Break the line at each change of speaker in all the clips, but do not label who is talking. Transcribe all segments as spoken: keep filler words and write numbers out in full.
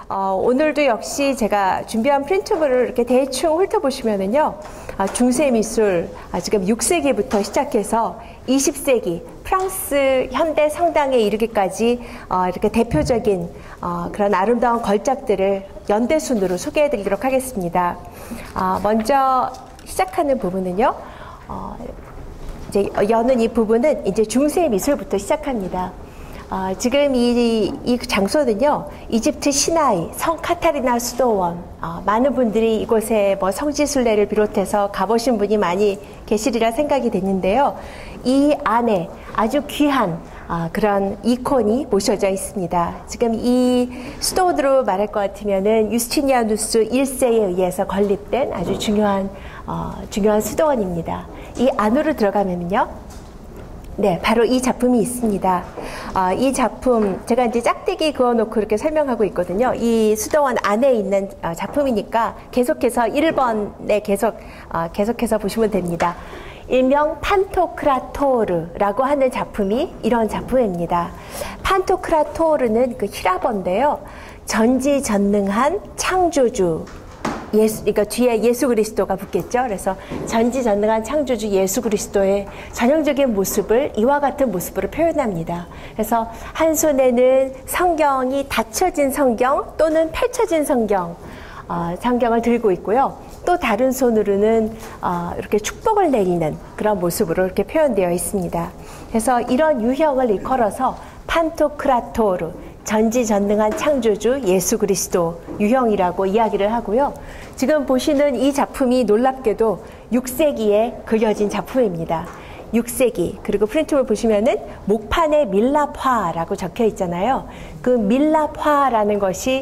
어, 오늘도 역시 제가 준비한 프린트물을 이렇게 대충 훑어보시면은요, 아, 중세 미술, 아, 지금 육 세기부터 시작해서 이십 세기 프랑스 현대 성당에 이르기까지 어, 이렇게 대표적인 어, 그런 아름다운 걸작들을 연대순으로 소개해드리도록 하겠습니다. 어, 먼저 시작하는 부분은요, 어, 이제 여는 이 부분은 이제 중세 미술부터 시작합니다. 어, 지금 이, 이 장소는요, 이집트 시나이 성 카타리나 수도원, 어, 많은 분들이 이곳에 뭐 성지순례를 비롯해서 가보신 분이 많이 계시리라 생각이 됐는데요. 이 안에 아주 귀한 어, 그런 이콘이 모셔져 있습니다. 지금 이 수도원으로 말할 것 같으면은 유스티니아누스 일 세에 의해서 건립된 아주 중요한 어, 중요한 수도원입니다. 이 안으로 들어가면요, 네, 바로 이 작품이 있습니다. 어, 이 작품, 제가 이제 짝대기 그어놓고 이렇게 설명하고 있거든요. 이 수도원 안에 있는 어, 작품이니까 계속해서 일 번에 계속, 어, 계속해서 보시면 됩니다. 일명 판토크라토르라고 하는 작품이 이런 작품입니다. 판토크라토르는 그 히라버인데요. 전지전능한 창조주. 예수, 그러니까 뒤에 예수 그리스도가 붙겠죠. 그래서 전지전능한 창조주 예수 그리스도의 전형적인 모습을 이와 같은 모습으로 표현합니다. 그래서 한 손에는 성경이 닫혀진 성경 또는 펼쳐진 성경, 어, 성경을 들고 있고요. 또 다른 손으로는 어, 이렇게 축복을 내리는 그런 모습으로 이렇게 표현되어 있습니다. 그래서 이런 유형을 일컬어서 판토크라토르, 전지전능한 창조주 예수 그리스도 유형이라고 이야기를 하고요. 지금 보시는 이 작품이 놀랍게도 육 세기에 그려진 작품입니다. 육 세기, 그리고 프린트를 보시면은 목판에 밀랍화라고 적혀 있잖아요. 그 밀랍화라는 것이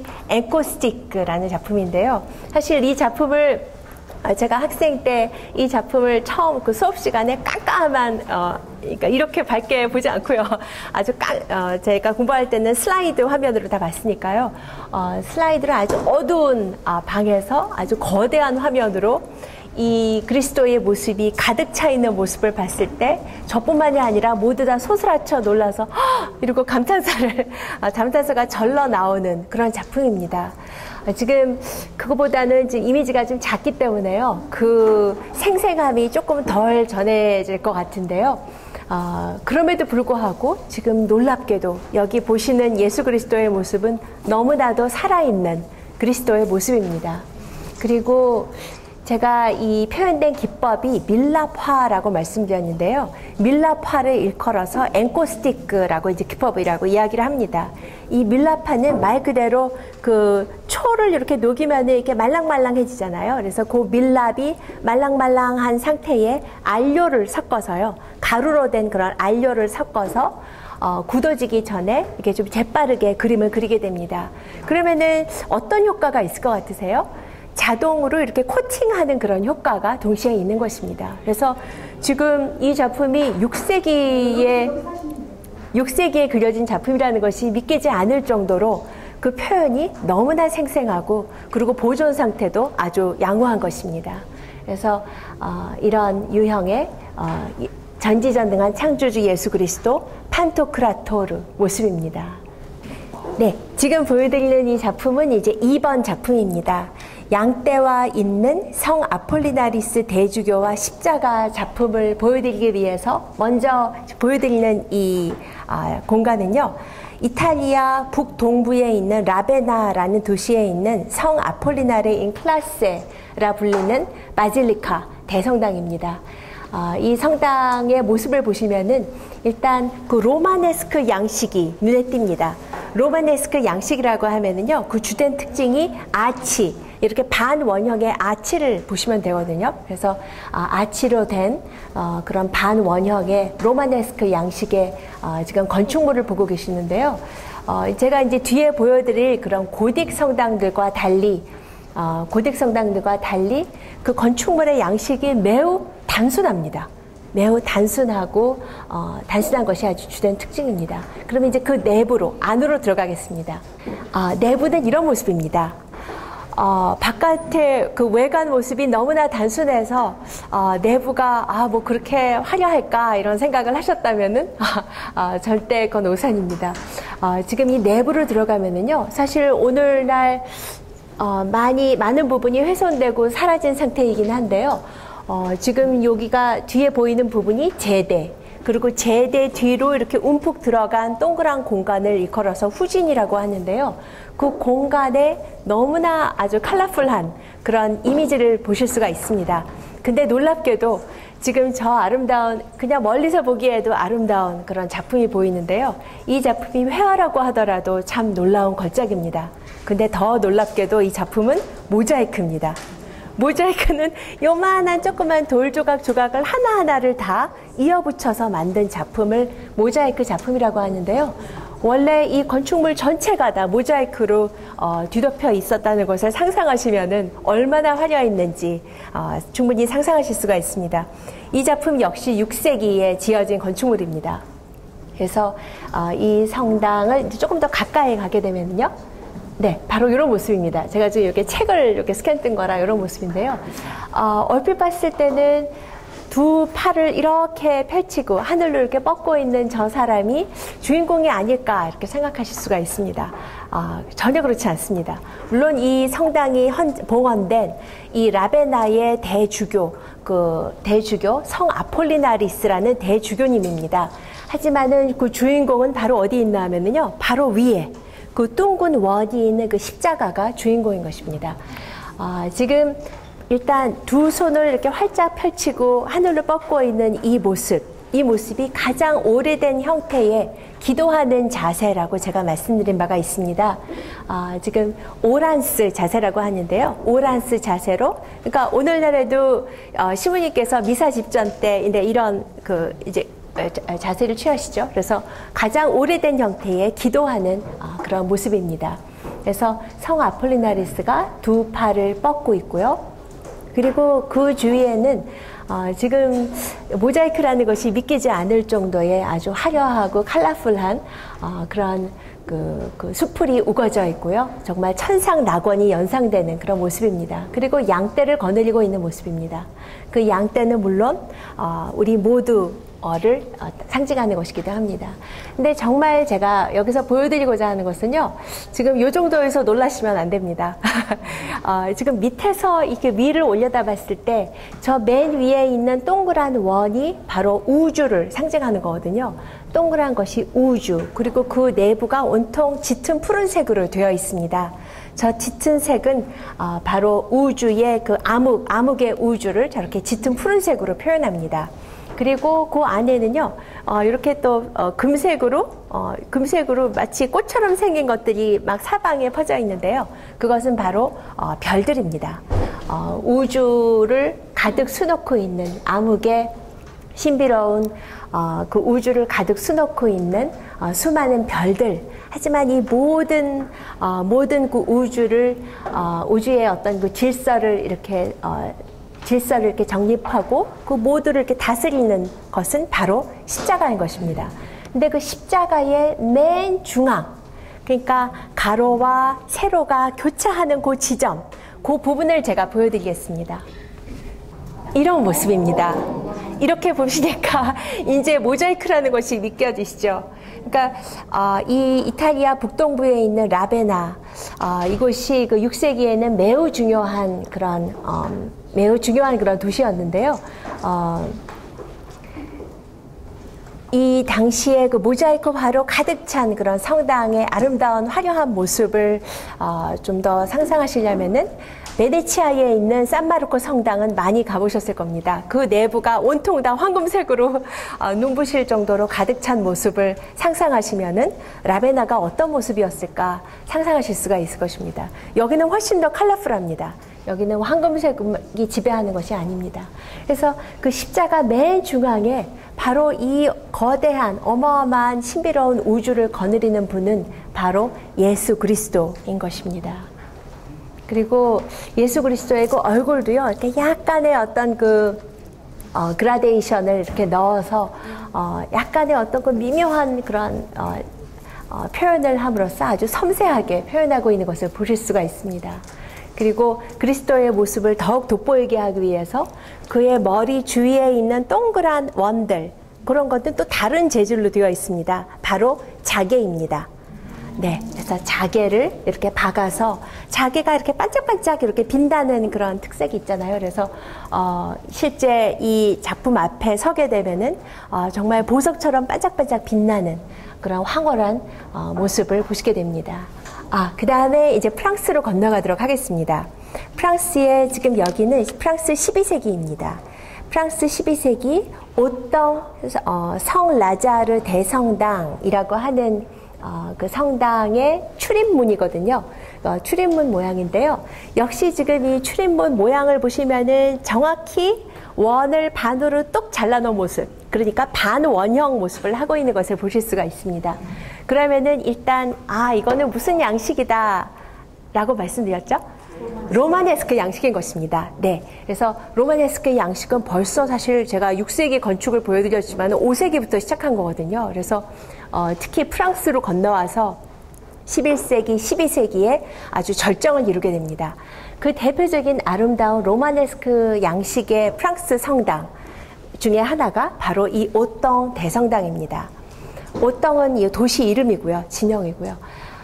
엔코스틱라는 작품인데요. 사실 이 작품을 제가 학생 때 이 작품을 처음 그 수업 시간에 깜깜한, 어, 그러니까 이렇게 밝게 보지 않고요. 아주 깜, 어, 제가 공부할 때는 슬라이드 화면으로 다 봤으니까요. 어, 슬라이드를 아주 어두운 아, 방에서 아주 거대한 화면으로 이 그리스도의 모습이 가득 차 있는 모습을 봤을 때 저뿐만이 아니라 모두 다 소스라쳐 놀라서 헉! 이러고 감탄사를, 아, 감탄사가 절러 나오는 그런 작품입니다. 지금 그거보다는 지금 이미지가 좀 작기 때문에요. 그 생생함이 조금 덜 전해질 것 같은데요. 어, 그럼에도 불구하고 지금 놀랍게도 여기 보시는 예수 그리스도의 모습은 너무나도 살아있는 그리스도의 모습입니다. 그리고 제가 이 표현된 기법이 밀랍화라고 말씀드렸는데요. 밀랍화를 일컬어서 엔코스틱라고 이제 기법이라고 이야기를 합니다. 이 밀랍화는 말 그대로 그 초를 이렇게 녹이면 이렇게 말랑말랑해지잖아요. 그래서 그 밀랍이 말랑말랑한 상태에 알료를 섞어서요. 가루로 된 그런 알료를 섞어서 어, 굳어지기 전에 이렇게 좀 재빠르게 그림을 그리게 됩니다. 그러면은 어떤 효과가 있을 것 같으세요? 자동으로 이렇게 코팅하는 그런 효과가 동시에 있는 것입니다. 그래서 지금 이 작품이 육 세기에 육 세기에 그려진 작품이라는 것이 믿기지 않을 정도로 그 표현이 너무나 생생하고 그리고 보존 상태도 아주 양호한 것입니다. 그래서 어, 이런 유형의 어, 전지전능한 창조주 예수 그리스도 판토크라토르 모습입니다. 네, 지금 보여드리는 이 작품은 이제 이 번 작품입니다. 양떼와 있는 성 아폴리나리스 대주교와 십자가 작품을 보여드리기 위해서 먼저 보여드리는 이 아, 공간은요, 이탈리아 북동부에 있는 라베나라는 도시에 있는 성 아폴리나레 인 클라세라 불리는 바질리카 대성당입니다. 어, 이 성당의 모습을 보시면은 일단 그 로마네스크 양식이 눈에 띕니다. 로마네스크 양식이라고 하면은요, 그 주된 특징이 아치, 이렇게 반원형의 아치를 보시면 되거든요. 그래서 아, 아치로 된 어, 그런 반원형의 로마네스크 양식의 어, 지금 건축물을 보고 계시는데요. 어, 제가 이제 뒤에 보여드릴 그런 고딕 성당들과 달리 어, 고딕 성당들과 달리 그 건축물의 양식이 매우 단순합니다. 매우 단순하고 어, 단순한 것이 아주 주된 특징입니다. 그러면 이제 그 내부로, 안으로 들어가겠습니다. 어, 내부는 이런 모습입니다. 어, 바깥의 그 외관 모습이 너무나 단순해서 어, 내부가 아, 뭐 그렇게 화려할까 이런 생각을 하셨다면은 아, 아, 절대 그건 오산입니다. 어, 지금 이 내부로 들어가면은요, 사실 오늘날 어, 많이 많은 부분이 훼손되고 사라진 상태이긴 한데요. 어, 지금 여기가 뒤에 보이는 부분이 제대. 그리고 제대 뒤로 이렇게 움푹 들어간 동그란 공간을 일컬어서 후진이라고 하는데요. 그 공간에 너무나 아주 컬러풀한 그런 이미지를 보실 수가 있습니다. 근데 놀랍게도 지금 저 아름다운, 그냥 멀리서 보기에도 아름다운 그런 작품이 보이는데요. 이 작품이 회화라고 하더라도 참 놀라운 걸작입니다. 근데 더 놀랍게도 이 작품은 모자이크입니다. 모자이크는 요만한 조그만 돌 조각 조각을 하나하나를 다 이어붙여서 만든 작품을 모자이크 작품이라고 하는데요. 원래 이 건축물 전체가 다 모자이크로 어, 뒤덮여 있었다는 것을 상상하시면은 얼마나 화려했는지 어, 충분히 상상하실 수가 있습니다. 이 작품 역시 육 세기에 지어진 건축물입니다. 그래서 어, 이 성당을 조금 더 가까이 가게 되면요. 네, 바로 이런 모습입니다. 제가 지금 이렇게 책을 이렇게 스캔 뜬 거라 이런 모습인데요. 어, 얼핏 봤을 때는 두 팔을 이렇게 펼치고 하늘로 이렇게 뻗고 있는 저 사람이 주인공이 아닐까 이렇게 생각하실 수가 있습니다. 어, 전혀 그렇지 않습니다. 물론 이 성당이 헌, 봉헌된 이 라베나의 대주교, 그 대주교 성 아폴리나리스라는 대주교님입니다. 하지만은 그 주인공은 바로 어디 있나 하면은요, 바로 위에 그 둥근 원이 있는 그 십자가가 주인공인 것입니다. 어, 지금 일단 두 손을 이렇게 활짝 펼치고 하늘로 뻗고 있는 이 모습, 이 모습이 가장 오래된 형태의 기도하는 자세라고 제가 말씀드린 바가 있습니다. 어, 지금 오란스 자세라고 하는데요. 오란스 자세로, 그러니까 오늘날에도 어, 시부님께서 미사 집전 때 이런 그 이제 자세를 취하시죠. 그래서 가장 오래된 형태의 기도하는 그런 모습입니다. 그래서 성 아폴리나리스가 두 팔을 뻗고 있고요. 그리고 그 주위에는 어, 지금 모자이크라는 것이 믿기지 않을 정도의 아주 화려하고 컬러풀한 어, 그런 그, 그 수풀이 우거져 있고요. 정말 천상 낙원이 연상되는 그런 모습입니다. 그리고 양떼를 거느리고 있는 모습입니다. 그 양떼는 물론 어, 우리 모두 를 상징하는 것이기도 합니다. 근데 정말 제가 여기서 보여드리고자 하는 것은요, 지금 이 정도에서 놀라시면 안 됩니다. 어, 지금 밑에서 이렇게 위를 올려다 봤을 때 저 맨 위에 있는 동그란 원이 바로 우주를 상징하는 거거든요. 동그란 것이 우주, 그리고 그 내부가 온통 짙은 푸른색으로 되어 있습니다. 저 짙은 색은 어, 바로 우주의 그 암흑, 암흑의 우주를 저렇게 짙은 푸른색으로 표현합니다. 그리고 그 안에는요, 어, 이렇게 또 어, 금색으로 어, 금색으로 마치 꽃처럼 생긴 것들이 막 사방에 퍼져 있는데요. 그것은 바로 어, 별들입니다. 어, 우주를 가득 수놓고 있는 암흑의 신비로운 어, 그 우주를 가득 수놓고 있는 어, 수많은 별들. 하지만 이 모든 어, 모든 그 우주를 어, 우주의 어떤 그 질서를 이렇게 어, 질서를 이렇게 정립하고 그 모두를 이렇게 다스리는 것은 바로 십자가인 것입니다. 근데 그 십자가의 맨 중앙, 그러니까 가로와 세로가 교차하는 그 지점, 그 부분을 제가 보여드리겠습니다. 이런 모습입니다. 이렇게 보시니까 이제 모자이크라는 것이 믿겨지시죠? 그러니까 어, 이 이탈리아 북동부에 있는 라베나, 어, 이곳이 그 육 세기에는 매우 중요한 그런 어, 매우 중요한 그런 도시였는데요. 어, 이 당시에 그 모자이크 화로 가득 찬 그런 성당의 아름다운 화려한 모습을 어, 좀 더 상상하시려면은 베네치아에 있는 산마르코 성당은 많이 가보셨을 겁니다. 그 내부가 온통 다 황금색으로 어, 눈부실 정도로 가득 찬 모습을 상상하시면은 라베나가 어떤 모습이었을까 상상하실 수가 있을 것입니다. 여기는 훨씬 더 컬러풀합니다. 여기는 황금색이 지배하는 것이 아닙니다. 그래서 그 십자가 맨 중앙에 바로 이 거대한 어마어마한 신비로운 우주를 거느리는 분은 바로 예수 그리스도인 것입니다. 그리고 예수 그리스도의 그 얼굴도요, 이렇게 약간의 어떤 그 어, 그라데이션을 이렇게 넣어서 어, 약간의 어떤 그 미묘한 그런 어, 어, 표현을 함으로써 아주 섬세하게 표현하고 있는 것을 보실 수가 있습니다. 그리고 그리스도의 모습을 더욱 돋보이게 하기 위해서 그의 머리 주위에 있는 동그란 원들, 그런 것들은 또 다른 재질로 되어 있습니다. 바로 자개입니다. 네, 그래서 자개를 이렇게 박아서 자개가 이렇게 반짝반짝 이렇게 빛나는 그런 특색이 있잖아요. 그래서 어, 실제 이 작품 앞에 서게 되면은 어, 정말 보석처럼 반짝반짝 빛나는 그런 황홀한 어, 모습을 보시게 됩니다. 아, 그 다음에 이제 프랑스로 건너가도록 하겠습니다. 프랑스의 지금 여기는 프랑스 십이 세기입니다. 프랑스 십이 세기 오덩 어, 성 라자르 대성당이라고 하는 어, 그 성당의 출입문이거든요. 어, 출입문 모양인데요. 역시 지금 이 출입문 모양을 보시면은 정확히 원을 반으로 똑 잘라놓은 모습, 그러니까 반원형 모습을 하고 있는 것을 보실 수가 있습니다. 그러면은 일단 아, 이거는 무슨 양식이다 라고 말씀드렸죠? 로마네스크 양식인 것입니다. 네, 그래서 로마네스크 양식은 벌써 사실 제가 육 세기 건축을 보여드렸지만 오 세기부터 시작한 거거든요. 그래서 어, 특히 프랑스로 건너와서 십일 세기, 십이 세기에 아주 절정을 이루게 됩니다. 그 대표적인 아름다운 로마네스크 양식의 프랑스 성당 중에 하나가 바로 이 오덩 대성당입니다. 오덩은 이 도시 이름이고요, 지명이고요.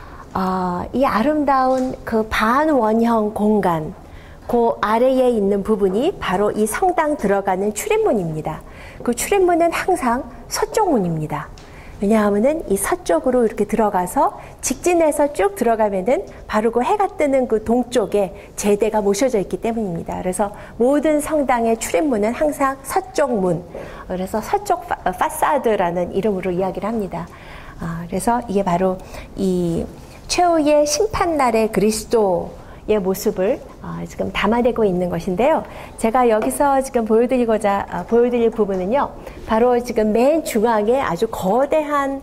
어, 이 아름다운 그 반원형 공간, 그 아래에 있는 부분이 바로 이 성당 들어가는 출입문입니다. 그 출입문은 항상 서쪽 문입니다. 왜냐하면은 이 서쪽으로 이렇게 들어가서 직진해서 쭉 들어가면은 바로 그 해가 뜨는 그 동쪽에 제대가 모셔져 있기 때문입니다. 그래서 모든 성당의 출입문은 항상 서쪽 문, 그래서 서쪽 파사드라는 이름으로 이야기를 합니다. 아, 그래서 이게 바로 이 최후의 심판날의 그리스도의 모습을 어, 지금 담아내고 있는 것인데요. 제가 여기서 지금 보여드리고자 어, 보여드릴 부분은요, 바로 지금 맨 중앙에 아주 거대한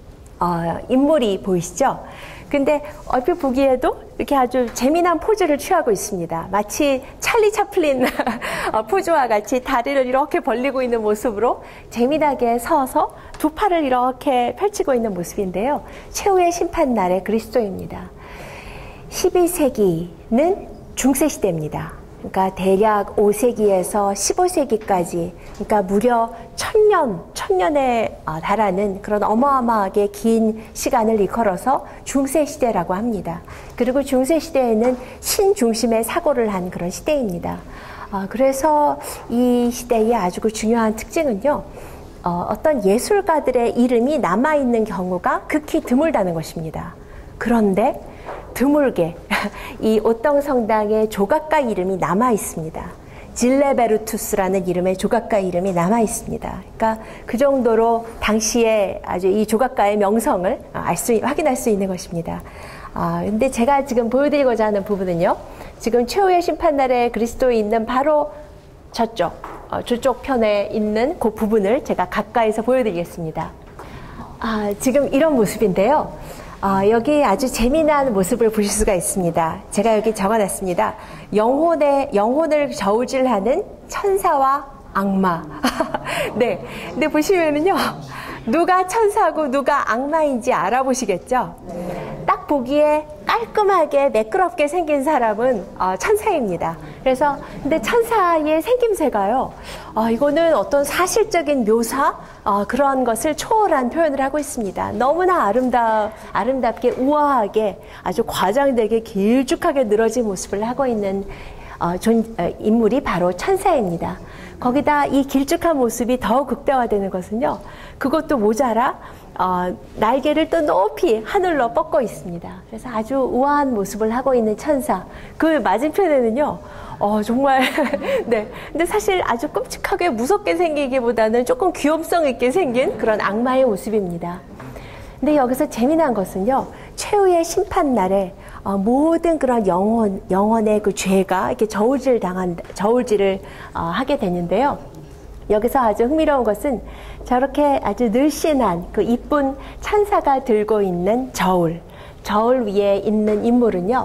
어, 인물이 보이시죠? 근데 얼핏 보기에도 이렇게 아주 재미난 포즈를 취하고 있습니다. 마치 찰리 차플린 포즈와 같이 다리를 이렇게 벌리고 있는 모습으로 재미나게 서서 두 팔을 이렇게 펼치고 있는 모습인데요. 최후의 심판날의 그리스도입니다. 십이 세기는 중세시대입니다. 그러니까 대략 오 세기에서 십오 세기까지, 그러니까 무려 천년, 천년에 달하는 그런 어마어마하게 긴 시간을 일컬어서 중세시대라고 합니다. 그리고 중세시대에는 신중심의 사고를 한 그런 시대입니다. 그래서 이 시대의 아주 중요한 특징은요, 어, 어떤 예술가들의 이름이 남아있는 경우가 극히 드물다는 것입니다. 그런데 드물게 이 오덩 성당의 조각가 이름이 남아 있습니다. 질레베르투스라는 이름의 조각가 이름이 남아 있습니다. 그러니까 그 정도로 당시에 아주 이 조각가의 명성을 알 수, 확인할 수 있는 것입니다. 아, 근데 제가 지금 보여드리고자 하는 부분은요, 지금 최후의 심판날에 그리스도에 있는 바로 저쪽, 어, 저쪽 편에 있는 그 부분을 제가 가까이서 보여드리겠습니다. 아, 지금 이런 모습인데요. 어, 여기 아주 재미난 모습을 보실 수가 있습니다. 제가 여기 적어놨습니다. 영혼의, 영혼을 저울질하는 천사와 악마. 네. 근데 보시면은요, 누가 천사고 누가 악마인지 알아보시겠죠? 딱 보기에 깔끔하게 매끄럽게 생긴 사람은 어, 천사입니다. 그래서 근데 천사의 생김새가요, 어, 이거는 어떤 사실적인 묘사, 어, 그런 것을 초월한 표현을 하고 있습니다. 너무나 아름다 아름답게 우아하게 아주 과장되게 길쭉하게 늘어진 모습을 하고 있는 어, 존, 어, 인물이 바로 천사입니다. 거기다 이 길쭉한 모습이 더 극대화되는 것은요, 그것도 모자라 어, 날개를 또 높이 하늘로 뻗고 있습니다. 그래서 아주 우아한 모습을 하고 있는 천사. 그 맞은편에는요, 어, 정말, 네. 근데 사실 아주 끔찍하게 무섭게 생기기보다는 조금 귀염성 있게 생긴 그런 악마의 모습입니다. 근데 여기서 재미난 것은요, 최후의 심판날에 어, 모든 그런 영혼, 영혼의 그 죄가 이렇게 저울질 당한, 저울질을 어, 하게 되는데요. 여기서 아주 흥미로운 것은 저렇게 아주 늘씬한 그 이쁜 천사가 들고 있는 저울, 저울 위에 있는 인물은요,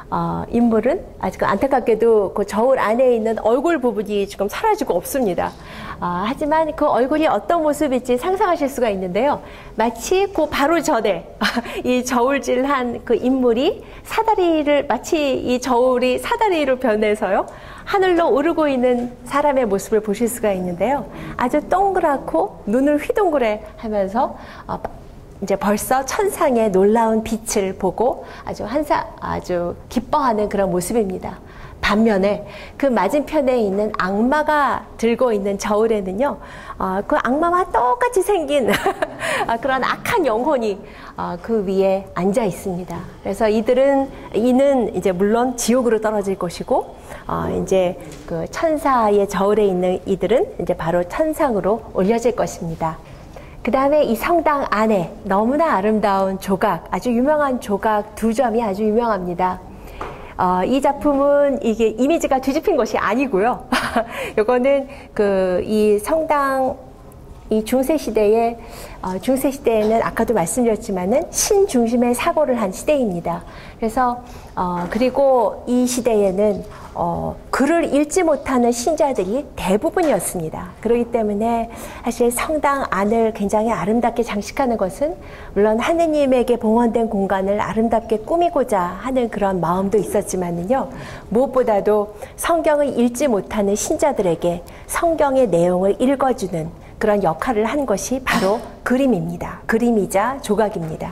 어, 인물은 아직 안타깝게도 그 저울 안에 있는 얼굴 부분이 지금 사라지고 없습니다. 어, 하지만 그 얼굴이 어떤 모습일지 상상하실 수가 있는데요. 마치 그 바로 전에 이 저울질한 그 인물이 사다리를 마치 이 저울이 사다리로 변해서요. 하늘로 오르고 있는 사람의 모습을 보실 수가 있는데요. 아주 동그랗고 눈을 휘둥그레 하면서 어, 이제 벌써 천상의 놀라운 빛을 보고 아주 한사, 아주 기뻐하는 그런 모습입니다. 반면에 그 맞은편에 있는 악마가 들고 있는 저울에는요, 어, 그 악마와 똑같이 생긴 그런 악한 영혼이 어, 그 위에 앉아 있습니다. 그래서 이들은, 이는 이제 물론 지옥으로 떨어질 것이고, 어, 이제 그 천사의 저울에 있는 이들은 이제 바로 천상으로 올려질 것입니다. 그 다음에 이 성당 안에 너무나 아름다운 조각, 아주 유명한 조각 두 점이 아주 유명합니다. 어, 이 작품은 이게 이미지가 뒤집힌 것이 아니고요. 이거는 그 이 성당 이 중세 시대에 어, 중세 시대에는 아까도 말씀드렸지만은 신 중심의 사고를 한 시대입니다. 그래서 어, 그리고 이 시대에는 어, 글을 읽지 못하는 신자들이 대부분이었습니다. 그렇기 때문에 사실 성당 안을 굉장히 아름답게 장식하는 것은 물론 하느님에게 봉헌된 공간을 아름답게 꾸미고자 하는 그런 마음도 있었지만은요, 무엇보다도 성경을 읽지 못하는 신자들에게 성경의 내용을 읽어주는 그런 역할을 한 것이 바로 그림입니다. 그림이자 조각입니다.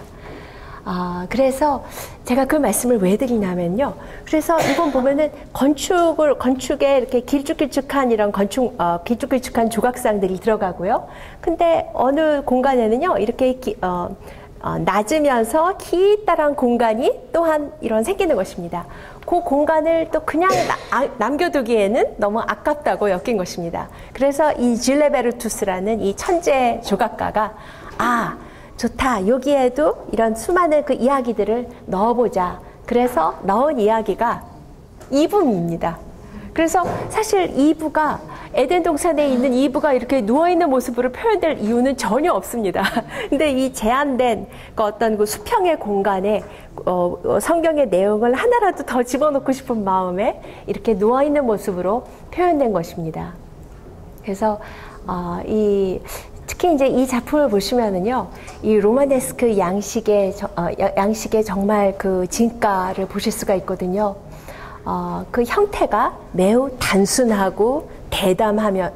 아, 그래서 제가 그 말씀을 왜 드리냐면요. 그래서 이건 보면은 건축을, 건축에 이렇게 길쭉길쭉한 이런 건축, 어, 길쭉길쭉한 조각상들이 들어가고요. 근데 어느 공간에는요, 이렇게, 기, 어, 어, 낮으면서 기다란 공간이 또한 이런 생기는 것입니다. 그 공간을 또 그냥 나, 아, 남겨두기에는 너무 아깝다고 엮인 것입니다. 그래서 이 질레베르투스라는 이 천재 조각가가 아, 좋다. 여기에도 이런 수많은 그 이야기들을 넣어보자. 그래서 넣은 이야기가 이브입니다. 그래서 사실 이브가 에덴 동산에 있는 이브가 이렇게 누워있는 모습으로 표현될 이유는 전혀 없습니다. 근데 이 제한된 그 어떤 그 수평의 공간에 어, 성경의 내용을 하나라도 더 집어넣고 싶은 마음에 이렇게 누워있는 모습으로 표현된 것입니다. 그래서 어, 이 특히 이제 이 작품을 보시면은요, 이 로마네스크 양식의 어, 양식의 정말 그 진가를 보실 수가 있거든요. 어, 그 형태가 매우 단순하고 대담하며,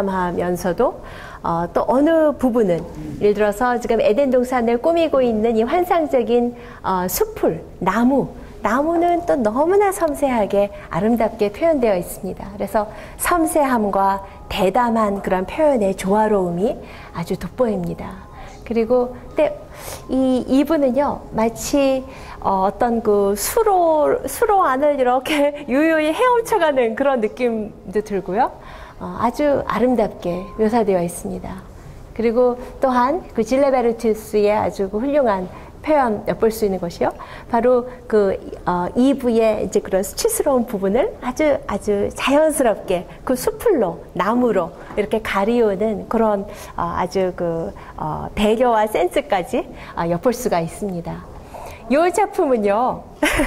대담하면서도 어, 또 어느 부분은 예를 들어서 지금 에덴 동산을 꾸미고 있는 이 환상적인 어, 숲풀, 나무, 나무는 또 너무나 섬세하게 아름답게 표현되어 있습니다. 그래서 섬세함과 대담한 그런 표현의 조화로움이 아주 돋보입니다. 그리고 근데 이 이분은요, 마치 어, 어떤 그 수로 수로 안을 이렇게 유유히 헤엄쳐가는 그런 느낌도 들고요. 어, 아주 아름답게 묘사되어 있습니다. 그리고 또한 그 질레베르투스의 아주 그 훌륭한 표현 엿볼 수 있는 것이요. 바로 그 어, 이브의 이제 그런 수치스러운 부분을 아주 아주 자연스럽게 그 수풀로 나무로 이렇게 가리우는 그런 어, 아주 그 어, 배려와 센스까지 어, 엿볼 수가 있습니다. 이 작품은요,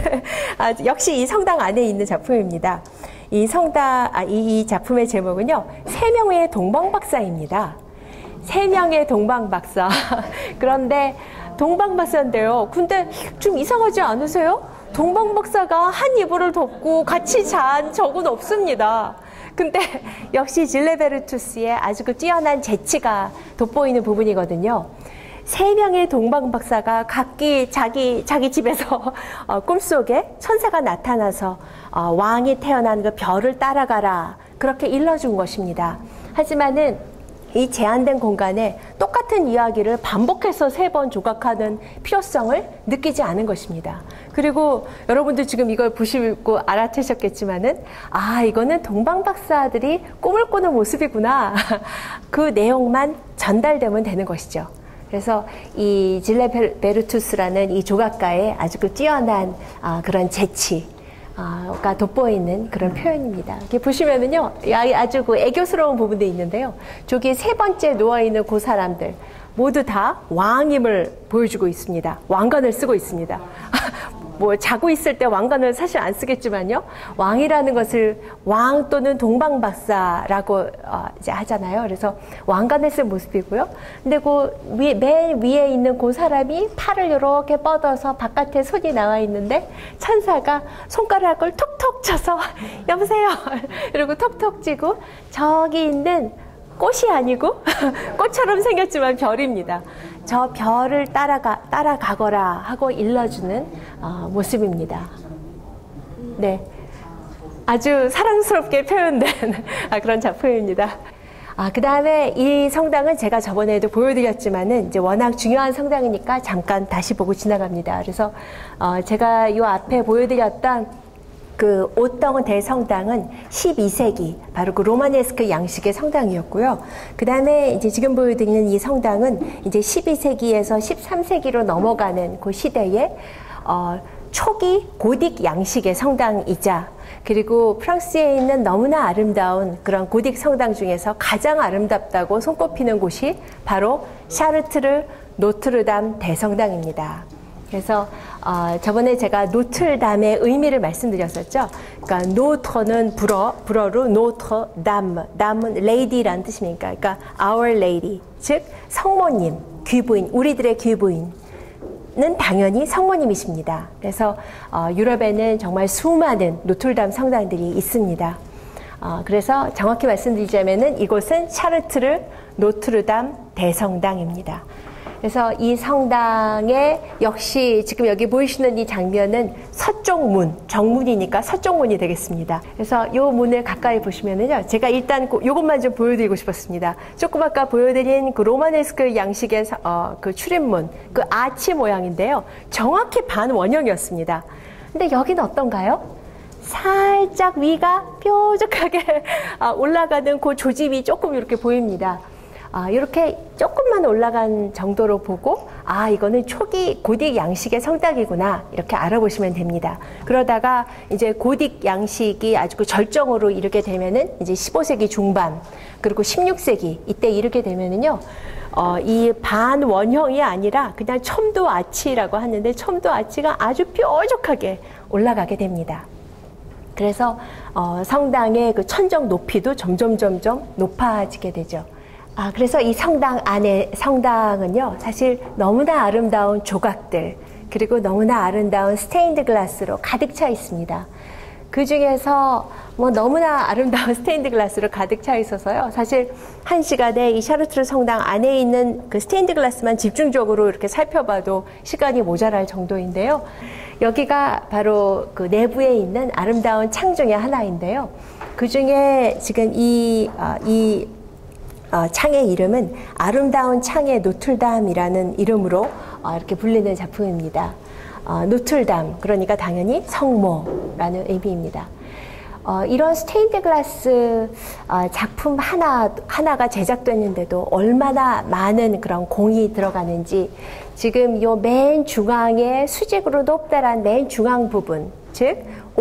아, 역시 이 성당 안에 있는 작품입니다. 이 성당 아, 이, 이 작품의 제목은요, 세 명의 동방박사입니다. 세 명의 동방박사. 그런데 동방박사인데요. 근데 좀 이상하지 않으세요? 동방박사가 한 이불을 덮고 같이 잔 적은 없습니다. 근데 역시 질레베르투스의 아주 그 뛰어난 재치가 돋보이는 부분이거든요. 세 명의 동방박사가 각기 자기 자기 집에서 어, 꿈속에 천사가 나타나서 어, 왕이 태어난 그 별을 따라가라 그렇게 일러준 것입니다. 하지만은 이 제한된 공간에 똑같은 이야기를 반복해서 세 번 조각하는 필요성을 느끼지 않은 것입니다. 그리고 여러분들 지금 이걸 보시고 알아채셨겠지만은 아, 이거는 동방박사들이 꿈을 꾸는 모습이구나. 그 내용만 전달되면 되는 것이죠. 그래서 이 질레베르투스라는 이 조각가의 아주 그 뛰어난 아, 그런 재치 가 돋보이는 그런 표현입니다. 이렇게 보시면은요, 아주 그 애교스러운 부분도 있는데요. 저기 세 번째 누워있는 그 사람들 모두 다 왕임을 보여주고 있습니다. 왕관을 쓰고 있습니다. 뭐 자고 있을 때 왕관을 사실 안 쓰겠지만요. 왕이라는 것을 왕 또는 동방박사라고 어, 이제 하잖아요. 그래서 왕관을 쓴 모습이고요. 근데 그 위, 맨 위에 있는 그 사람이 팔을 이렇게 뻗어서 바깥에 손이 나와 있는데 천사가 손가락을 톡톡 쳐서 여보세요 이러고 톡톡 치고 저기 있는 꽃이 아니고 꽃처럼 생겼지만 별입니다. 저 별을 따라가, 따라가거라 하고 일러주는 어, 모습입니다. 네, 아주 사랑스럽게 표현된 그런 작품입니다. 아, 그 다음에 이 성당은 제가 저번에도 보여드렸지만은 이제 워낙 중요한 성당이니까 잠깐 다시 보고 지나갑니다. 그래서 어, 제가 이 앞에 보여드렸던 그 오덩 대성당은 십이 세기 바로 그 로마네스크 양식의 성당이었고요. 그 다음에 이제 지금 보여드리는 이 성당은 이제 십이 세기에서 십삼 세기로 넘어가는 그 시대에 어, 초기 고딕 양식의 성당이자 그리고 프랑스에 있는 너무나 아름다운 그런 고딕 성당 중에서 가장 아름답다고 손꼽히는 곳이 바로 샤르트르 노트르담 대성당입니다. 그래서 어, 저번에 제가 노틀담의 의미를 말씀드렸었죠. 그러니까 노트는 불어, 불어로 노트담, 담은 레이디라는 뜻입니까? 그러니까 our lady, 즉 성모님, 귀부인, 우리들의 귀부인. 는 당연히 성모님이십니다. 그래서 어, 유럽에는 정말 수많은 노틀담 성당들이 있습니다. 어, 그래서 정확히 말씀드리자면은 이곳은 샤르트르 노트르담 대성당입니다. 그래서 이 성당에 역시 지금 여기 보이시는 이 장면은 서쪽 문, 정문이니까 서쪽 문이 되겠습니다. 그래서 이 문을 가까이 보시면은요, 제가 일단 이것만 좀 보여드리고 싶었습니다. 조금 아까 보여드린 그 로마네스크 양식의 어, 그 출입문, 그 아치 모양인데요, 정확히 반원형이었습니다. 근데 여기는 어떤가요? 살짝 위가 뾰족하게 올라가는 그 조짐이 조금 이렇게 보입니다. 아, 이렇게 조금만 올라간 정도로 보고 아, 이거는 초기 고딕 양식의 성당이구나 이렇게 알아보시면 됩니다. 그러다가 이제 고딕 양식이 아주 그 절정으로 이르게 되면은 이제 십오 세기 중반 그리고 십육 세기 이때 이르게 되면은요, 어, 이 반원형이 아니라 그냥 첨도 아치라고 하는데 첨도 아치가 아주 뾰족하게 올라가게 됩니다. 그래서 어, 성당의 그 천정 높이도 점점 점점 높아지게 되죠. 아, 그래서 이 성당 안에, 성당은요, 사실 너무나 아름다운 조각들, 그리고 너무나 아름다운 스테인드 글라스로 가득 차 있습니다. 그 중에서 뭐 너무나 아름다운 스테인드 글라스로 가득 차 있어서요, 사실 한 시간에 이 샤르트르 성당 안에 있는 그 스테인드 글라스만 집중적으로 이렇게 살펴봐도 시간이 모자랄 정도인데요. 여기가 바로 그 내부에 있는 아름다운 창 중에 하나인데요. 그 중에 지금 이, 아, 이, 어, 창의 이름은 아름다운 창의 노틀담이라는 이름으로 어, 이렇게 불리는 작품입니다. 어, 노틀담, 그러니까 당연히 성모라는 의미입니다. 어, 이런 스테인드 글라스 어, 작품 하나, 하나가 제작됐는데도 얼마나 많은 그런 공이 들어가는지 지금 요 맨 중앙에 수직으로 높다란 맨 중앙 부분, 즉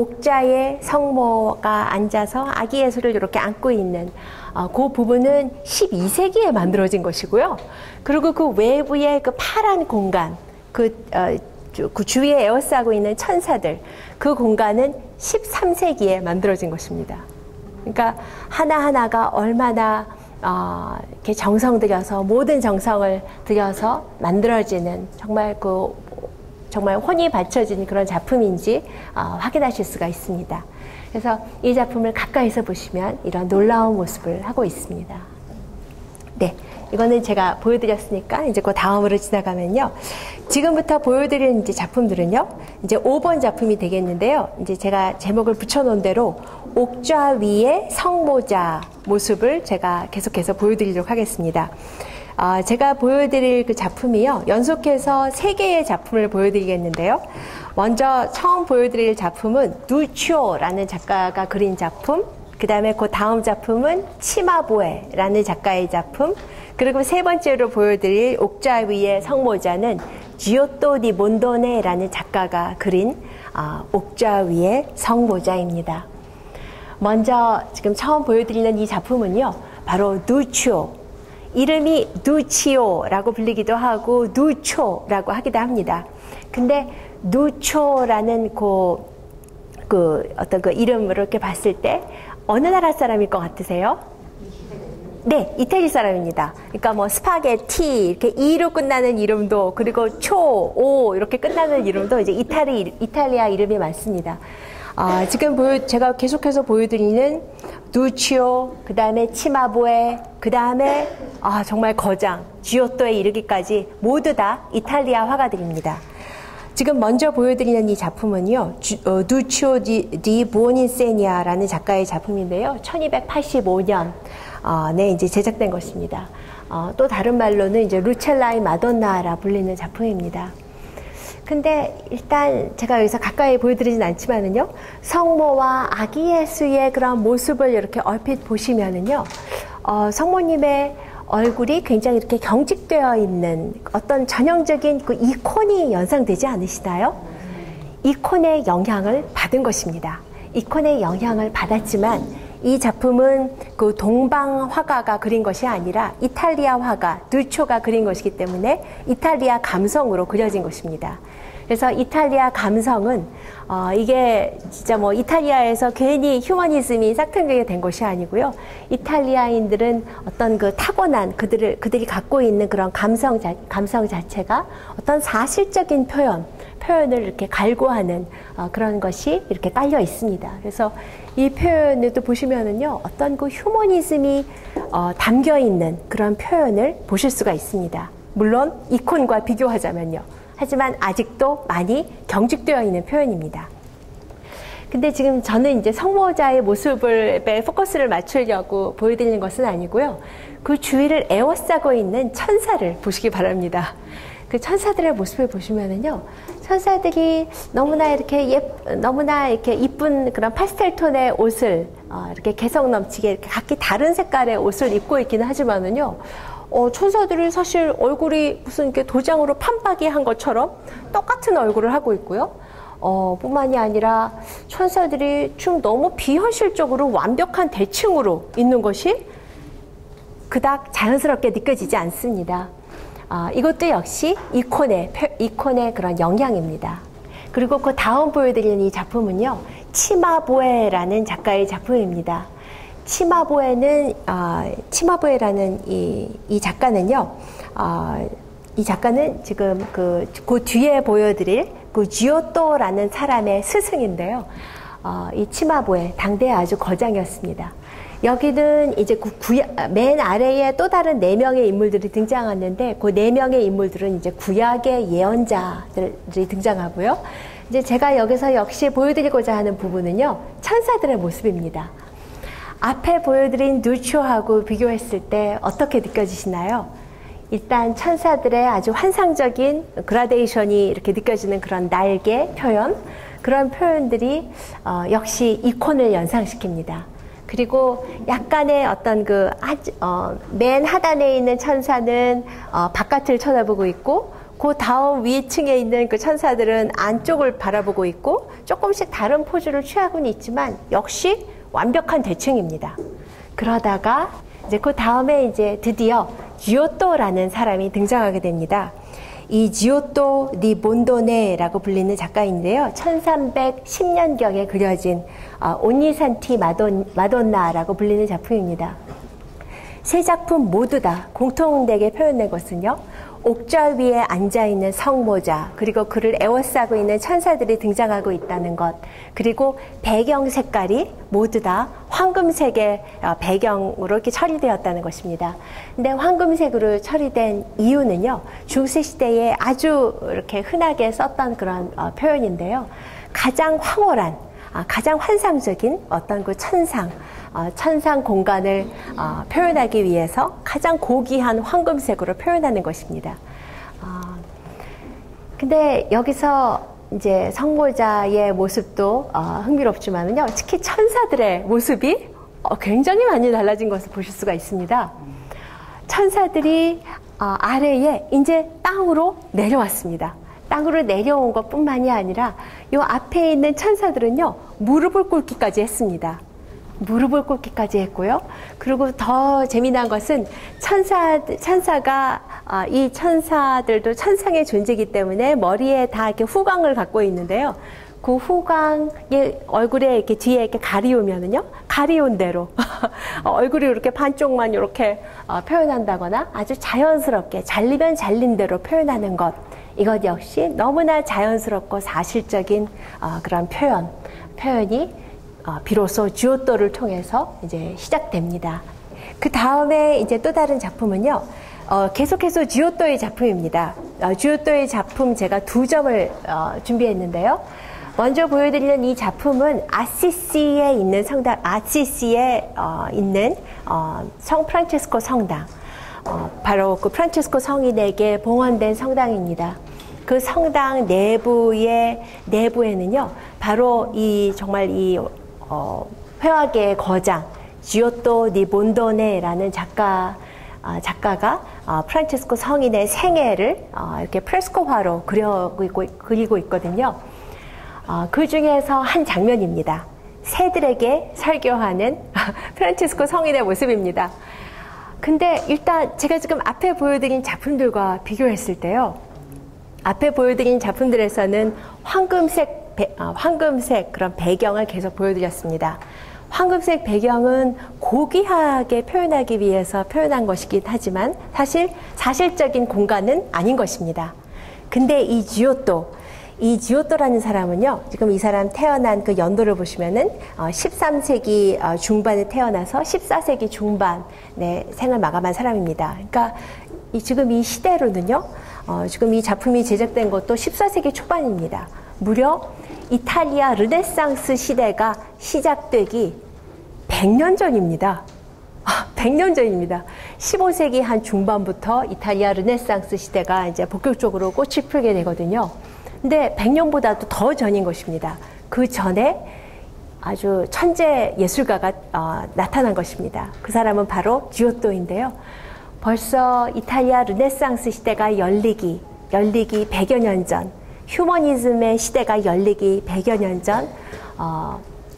옥자에 성모가 앉아서 아기 예수를 이렇게 안고 있는 어, 그 부분은 십이 세기에 만들어진 것이고요. 그리고 그 외부의 그 파란 공간, 그, 어, 주, 그 주위에 에워싸고 있는 천사들, 그 공간은 십삼 세기에 만들어진 것입니다. 그러니까 하나하나가 얼마나 어, 이렇게 정성 들여서, 모든 정성을 들여서 만들어지는 정말 그 정말 혼이 바쳐진 그런 작품인지 어, 확인하실 수가 있습니다. 그래서 이 작품을 가까이서 보시면 이런 놀라운 모습을 하고 있습니다. 네, 이거는 제가 보여드렸으니까 이제 그 다음으로 지나가면요. 지금부터 보여드리는 이제 작품들은요, 이제 오 번 작품이 되겠는데요. 이제 제가 제목을 붙여놓은 대로 옥좌 위의 성모자 모습을 제가 계속해서 보여드리도록 하겠습니다. 어, 제가 보여드릴 그 작품이요, 연속해서 세 개의 작품을 보여드리겠는데요. 먼저 처음 보여드릴 작품은 누치오라는 작가가 그린 작품, 그 다음에 그 다음 작품은 치마보에라는 작가의 작품, 그리고 세 번째로 보여드릴 옥좌 위의 성모자는 지오토 디 몬도네라는 작가가 그린 어, 옥좌 위의 성모자입니다. 먼저 지금 처음 보여드리는 이 작품은요, 바로 누치오, 이름이 누치오라고 불리기도 하고 누초라고 하기도 합니다. 근데 누초라는 그, 그 어떤 그 이름으로 이렇게 봤을 때 어느 나라 사람일 것 같으세요? 네, 이태리 사람입니다. 그러니까 뭐 스파게티 이렇게 이로 끝나는 이름도, 그리고 초, 오 이렇게 끝나는 이름도 이제 이탈리 이탈리아 이름이 많습니다. 아, 지금 보여, 제가 계속해서 보여드리는 누치오, 그 다음에 치마부에, 그 다음에 아, 정말 거장 지오토에 이르기까지 모두 다 이탈리아 화가들입니다. 지금 먼저 보여드리는 이 작품은요, 주, 어, 누치오 디, 디 부오니세니아라는 작가의 작품인데요, 천이백팔십오 년 어, 네, 이제 제작된 것입니다. 어, 또 다른 말로는 이제 루첼라의 마돈나라 불리는 작품입니다. 근데 일단 제가 여기서 가까이 보여드리진 않지만은요, 성모와 아기 예수의 그런 모습을 이렇게 얼핏 보시면은요, 어, 성모님의 얼굴이 굉장히 이렇게 경직되어 있는 어떤 전형적인 그 이콘이 연상되지 않으시나요? 이콘의 영향을 받은 것입니다. 이콘의 영향을 받았지만 이 작품은 그 동방 화가가 그린 것이 아니라 이탈리아 화가 누초가 그린 것이기 때문에 이탈리아 감성으로 그려진 것입니다. 그래서 이탈리아 감성은 어, 이게 진짜 뭐 이탈리아에서 괜히 휴머니즘이 싹트게 된 것이 아니고요. 이탈리아인들은 어떤 그 타고난 그들을 그들이 갖고 있는 그런 감성 자, 감성 자체가 어떤 사실적인 표현 표현을 이렇게 갈구하는 어, 그런 것이 이렇게 깔려 있습니다. 그래서 이 표현에도 보시면은요, 어떤 그 휴머니즘이 어, 담겨 있는 그런 표현을 보실 수가 있습니다. 물론 이콘과 비교하자면요. 하지만 아직도 많이 경직되어 있는 표현입니다. 근데 지금 저는 이제 성모자의 모습을 포커스를 맞추려고 보여드리는 것은 아니고요. 그 주위를 에워싸고 있는 천사를 보시기 바랍니다. 그 천사들의 모습을 보시면은요, 천사들이 너무나 이렇게 예, 너무나 이렇게 이쁜 그런 파스텔 톤의 옷을 어, 이렇게 개성 넘치게 이렇게 각기 다른 색깔의 옷을 입고 있기는 하지만은요, 어, 천사들이 사실 얼굴이 무슨 이렇게 도장으로 판박이 한 것처럼 똑같은 얼굴을 하고 있고요. 어, 뿐만이 아니라 천사들이 좀 너무 비현실적으로 완벽한 대칭으로 있는 것이 그닥 자연스럽게 느껴지지 않습니다. 아, 이것도 역시 이콘의, 이콘의 그런 영향입니다. 그리고 그 다음 보여드리는 이 작품은요, 치마부에라는 작가의 작품입니다. 치마부에는, 어, 치마부에라는 이, 이 작가는요, 어, 이 작가는 지금 그, 그 뒤에 보여드릴 그 지오토라는 사람의 스승인데요. 어, 이 치마부에, 당대에 아주 거장이었습니다. 여기는 이제 그 구약, 맨 아래에 또 다른 네 명의 인물들이 등장하는데, 그 네 명의 인물들은 이제 구약의 예언자들이 등장하고요. 이제 제가 여기서 역시 보여드리고자 하는 부분은요, 천사들의 모습입니다. 앞에 보여드린 누초하고 비교했을 때 어떻게 느껴지시나요? 일단 천사들의 아주 환상적인 그라데이션이 이렇게 느껴지는 그런 날개 표현, 그런 표현들이 어, 역시 이콘을 연상시킵니다. 그리고 약간의 어떤 그, 어, 맨 하단에 있는 천사는 어, 바깥을 쳐다보고 있고, 그 다음 위층에 있는 그 천사들은 안쪽을 바라보고 있고, 조금씩 다른 포즈를 취하고는 있지만, 역시 완벽한 대칭입니다. 그러다가, 이제 그 다음에 이제 드디어 지오토라는 사람이 등장하게 됩니다. 이 지오토 디 몬도네라고 불리는 작가인데요. 천삼백십 년경에 그려진 어, 온니산티 마돈, 마돈나라고 불리는 작품입니다. 세 작품 모두 다 공통되게 표현된 것은요, 옥절 위에 앉아있는 성모자, 그리고 그를 에워싸고 있는 천사들이 등장하고 있다는 것, 그리고 배경 색깔이 모두 다 황금색의 배경으로 이렇게 처리되었다는 것입니다. 근데 황금색으로 처리된 이유는요, 중세시대에 아주 이렇게 흔하게 썼던 그런 어, 표현인데요. 가장 황홀한, 아, 가장 환상적인 어떤 그 천상, 어, 천상 공간을 어, 표현하기 위해서 가장 고귀한 황금색으로 표현하는 것입니다. 어, 근데 여기서 이제 성모자의 모습도 어, 흥미롭지만은요, 특히 천사들의 모습이 어, 굉장히 많이 달라진 것을 보실 수가 있습니다. 천사들이 어, 아래에 이제 땅으로 내려왔습니다. 땅으로 내려온 것뿐만이 아니라 이 앞에 있는 천사들은요, 무릎을 꿇기까지 했습니다. 무릎을 꿇기까지 했고요. 그리고 더 재미난 것은 천사, 천사가 아, 이 천사들도 천상의 존재이기 때문에 머리에 다 이렇게 후광을 갖고 있는데요. 그 후광의 얼굴에 이렇게 뒤에 이렇게 가리우면은요, 가리운 대로 얼굴이 이렇게 반쪽만 이렇게 어, 표현한다거나 아주 자연스럽게 잘리면 잘린 대로 표현하는 것, 이것 역시 너무나 자연스럽고 사실적인 어, 그런 표현, 표현이 어, 비로소 지오토를 통해서 이제 시작됩니다. 그 다음에 이제 또 다른 작품은요, 어, 계속해서 지오토의 작품입니다. 어, 지오토의 작품 제가 두 점을 어, 준비했는데요. 먼저 보여드리는 이 작품은 아시시에 있는 성당, 아시시에 어, 있는 어, 성 프란체스코 성당, 어, 바로 그 프란체스코 성인에게 봉헌된 성당입니다. 그 성당 내부의 내부에는요, 바로 이 정말 이 어, 회화계의 거장 지오토 니 몬도네라는 작가 어, 작가가 어, 프란체스코 성인의 생애를 어, 이렇게 프레스코화로 그려고 그리고 있거든요. 어, 그 중에서 한 장면입니다. 새들에게 설교하는 프란체스코 성인의 모습입니다. 근데 일단 제가 지금 앞에 보여드린 작품들과 비교했을 때요, 앞에 보여드린 작품들에서는 황금색, 배, 어, 황금색 그런 배경을 계속 보여드렸습니다. 황금색 배경은 고귀하게 표현하기 위해서 표현한 것이긴 하지만 사실 사실적인 공간은 아닌 것입니다. 근데 이 지오토, 이 지오토라는 사람은요, 지금 이 사람 태어난 그 연도를 보시면은 십삼 세기 중반에 태어나서 십사 세기 중반에 생을 마감한 사람입니다. 그러니까 이 지금 이 시대로는요, 어, 지금 이 작품이 제작된 것도 십사 세기 초반입니다. 무려 이탈리아 르네상스 시대가 시작되기 백 년 전입니다. 아, 백 년 전입니다. 십오 세기 한 중반부터 이탈리아 르네상스 시대가 이제 본격적으로 꽃을 피우게 되거든요. 근데 백 년보다도 더 전인 것입니다. 그 전에 아주 천재 예술가가 어, 나타난 것입니다. 그 사람은 바로 지오토인데요. 벌써 이탈리아 르네상스 시대가 열리기, 열리기 백여 년 전, 휴머니즘의 시대가 열리기 백여 년 전, 어,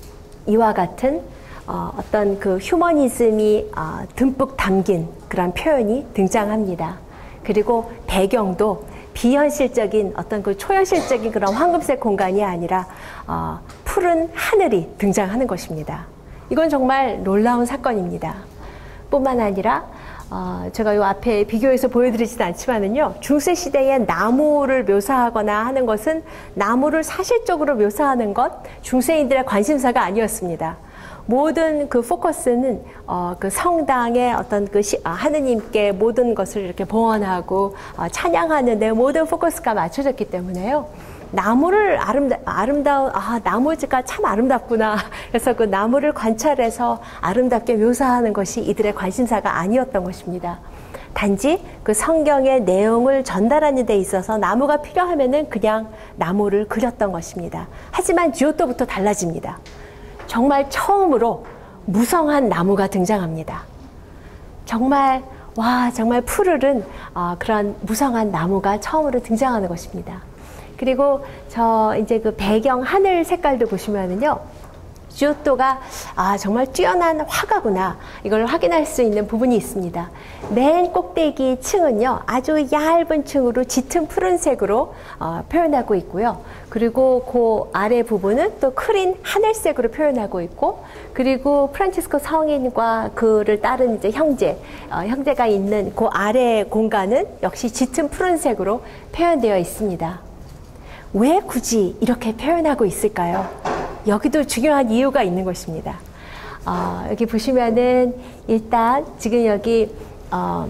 이와 같은 어, 어떤 그 휴머니즘이 어, 듬뿍 담긴 그런 표현이 등장합니다. 그리고 배경도 비현실적인 어떤 그 초현실적인 그런 황금색 공간이 아니라 어, 푸른 하늘이 등장하는 것입니다. 이건 정말 놀라운 사건입니다. 뿐만 아니라 어, 제가 요 앞에 비교해서 보여드리진 않지만은요, 중세 시대에 나무를 묘사하거나 하는 것은 나무를 사실적으로 묘사하는 것, 중세인들의 관심사가 아니었습니다. 모든 그 포커스는 어, 그 성당의 어떤 그 시, 아, 하느님께 모든 것을 이렇게 봉헌하고 어, 찬양하는 데 모든 포커스가 맞춰졌기 때문에요. 나무를 아름다, 아름다운, 아, 나무가 참 아름답구나. 그래서 그 나무를 관찰해서 아름답게 묘사하는 것이 이들의 관심사가 아니었던 것입니다. 단지 그 성경의 내용을 전달하는 데 있어서 나무가 필요하면은 그냥 나무를 그렸던 것입니다. 하지만 지오토부터 달라집니다. 정말 처음으로 무성한 나무가 등장합니다. 정말, 와, 정말 푸르른 어, 그런 무성한 나무가 처음으로 등장하는 것입니다. 그리고 저 이제 그 배경 하늘 색깔도 보시면은요, 지오토가 아 정말 뛰어난 화가구나, 이걸 확인할 수 있는 부분이 있습니다. 맨 꼭대기 층은요, 아주 얇은 층으로 짙은 푸른색으로 어, 표현하고 있고요. 그리고 그 아래 부분은 또 크린 하늘색으로 표현하고 있고, 그리고 프란치스코 성인과 그를 따른 이제 형제, 어, 형제가 있는 그 아래 공간은 역시 짙은 푸른색으로 표현되어 있습니다. 왜 굳이 이렇게 표현하고 있을까요? 여기도 중요한 이유가 있는 것입니다. 어, 여기 보시면은 일단 지금 여기 어,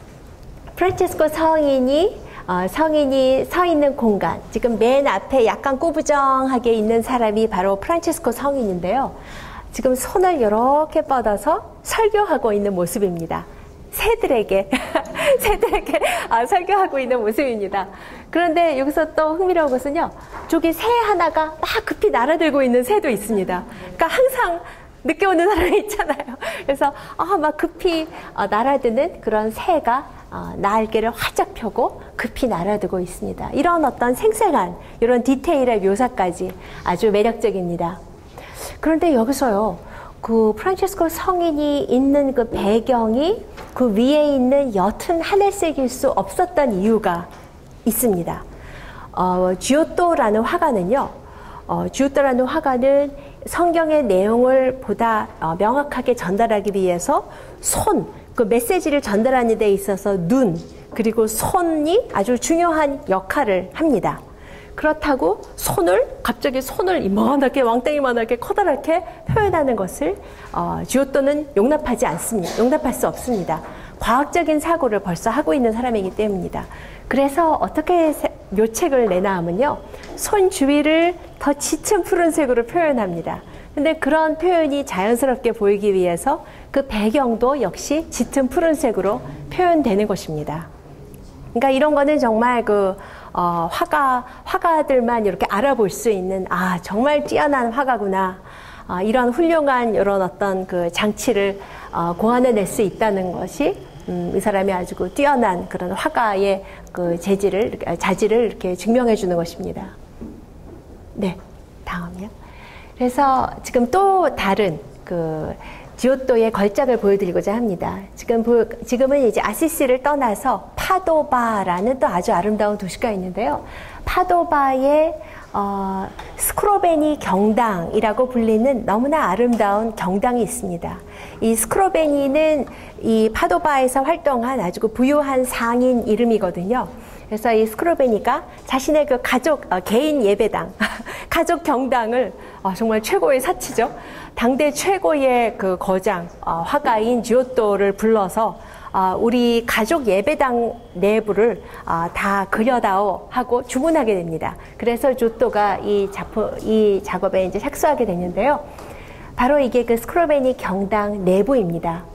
프란체스코 성인이 어, 성인이 서 있는 공간, 지금 맨 앞에 약간 꾸부정하게 있는 사람이 바로 프란체스코 성인인데요. 지금 손을 이렇게 뻗어서 설교하고 있는 모습입니다. 새들에게 새들에게 아, 설교하고 있는 모습입니다. 그런데 여기서 또 흥미로운 것은요, 저기 새 하나가 막 급히 날아들고 있는 새도 있습니다. 그러니까 항상 늦게 오는 사람이 있잖아요. 그래서 아, 막 급히 어, 날아드는 그런 새가 어, 날개를 활짝 펴고 급히 날아들고 있습니다. 이런 어떤 생생한 이런 디테일의 묘사까지 아주 매력적입니다. 그런데 여기서요, 그 프란체스코 성인이 있는 그 배경이 그 위에 있는 옅은 하늘색일 수 없었던 이유가 있습니다. 어, 지오토라는 화가는요, 어, 지오토라는 화가는 성경의 내용을 보다 어, 명확하게 전달하기 위해서 손, 그 메시지를 전달하는 데 있어서 눈, 그리고 손이 아주 중요한 역할을 합니다. 그렇다고 손을 갑자기 손을 이만하게 왕땡이만하게 커다랗게 표현하는 것을 어, 지오토는 용납하지 않습니다. 용납할 수 없습니다. 과학적인 사고를 벌써 하고 있는 사람이기 때문입니다. 그래서 어떻게 묘책을 내나 하면요, 손 주위를 더 짙은 푸른색으로 표현합니다. 근데 그런 표현이 자연스럽게 보이기 위해서 그 배경도 역시 짙은 푸른색으로 표현되는 것입니다. 그러니까 이런 거는 정말 그 어, 화가, 화가들만 이렇게 알아볼 수 있는, 아, 정말 뛰어난 화가구나. 아, 이런 훌륭한 이런 어떤 그 장치를 어, 고안해낼 수 있다는 것이, 음, 이 사람이 아주 그 뛰어난 그런 화가의 그 재질을, 자질을 이렇게 증명해 주는 것입니다. 네, 다음이요. 그래서 지금 또 다른 그 지오토의 걸작을 보여드리고자 합니다. 지금 보, 지금은 이제 아시시를 떠나서 파도바라는 또 아주 아름다운 도시가 있는데요. 파도바의 어, 스크로베니 경당이라고 불리는 너무나 아름다운 경당이 있습니다. 이 스크로베니는 이 파도바에서 활동한 아주 그 부유한 상인 이름이거든요. 그래서 이 스크로베니가 자신의 그 가족, 어, 개인 예배당, 가족 경당을 어, 정말 최고의 사치죠. 당대 최고의 그 거장, 어, 화가인 지오토를 불러서 어, 우리 가족 예배당 내부를 어, 다 그려다오 하고 주문하게 됩니다. 그래서 지오토가 이 작품, 이 작업에 이제 착수하게 됐는데요. 바로 이게 그 스크로베니 경당 내부입니다.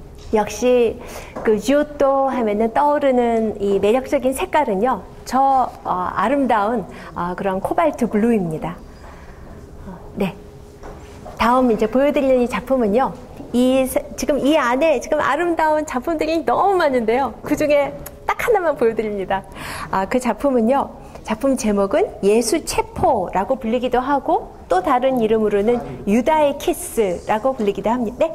역시 그 지오토 하면은 떠오르는 이 매력적인 색깔은요, 저 어, 아름다운 어, 그런 코발트 블루입니다. 어, 네. 다음 이제 보여드리는 이 작품은요, 이 지금 이 안에 지금 아름다운 작품들이 너무 많은데요, 그 중에 딱 하나만 보여드립니다. 아, 그 작품은요, 작품 제목은 예수 체포라고 불리기도 하고 또 다른 이름으로는 유다의 키스라고 불리기도 합니다. 네.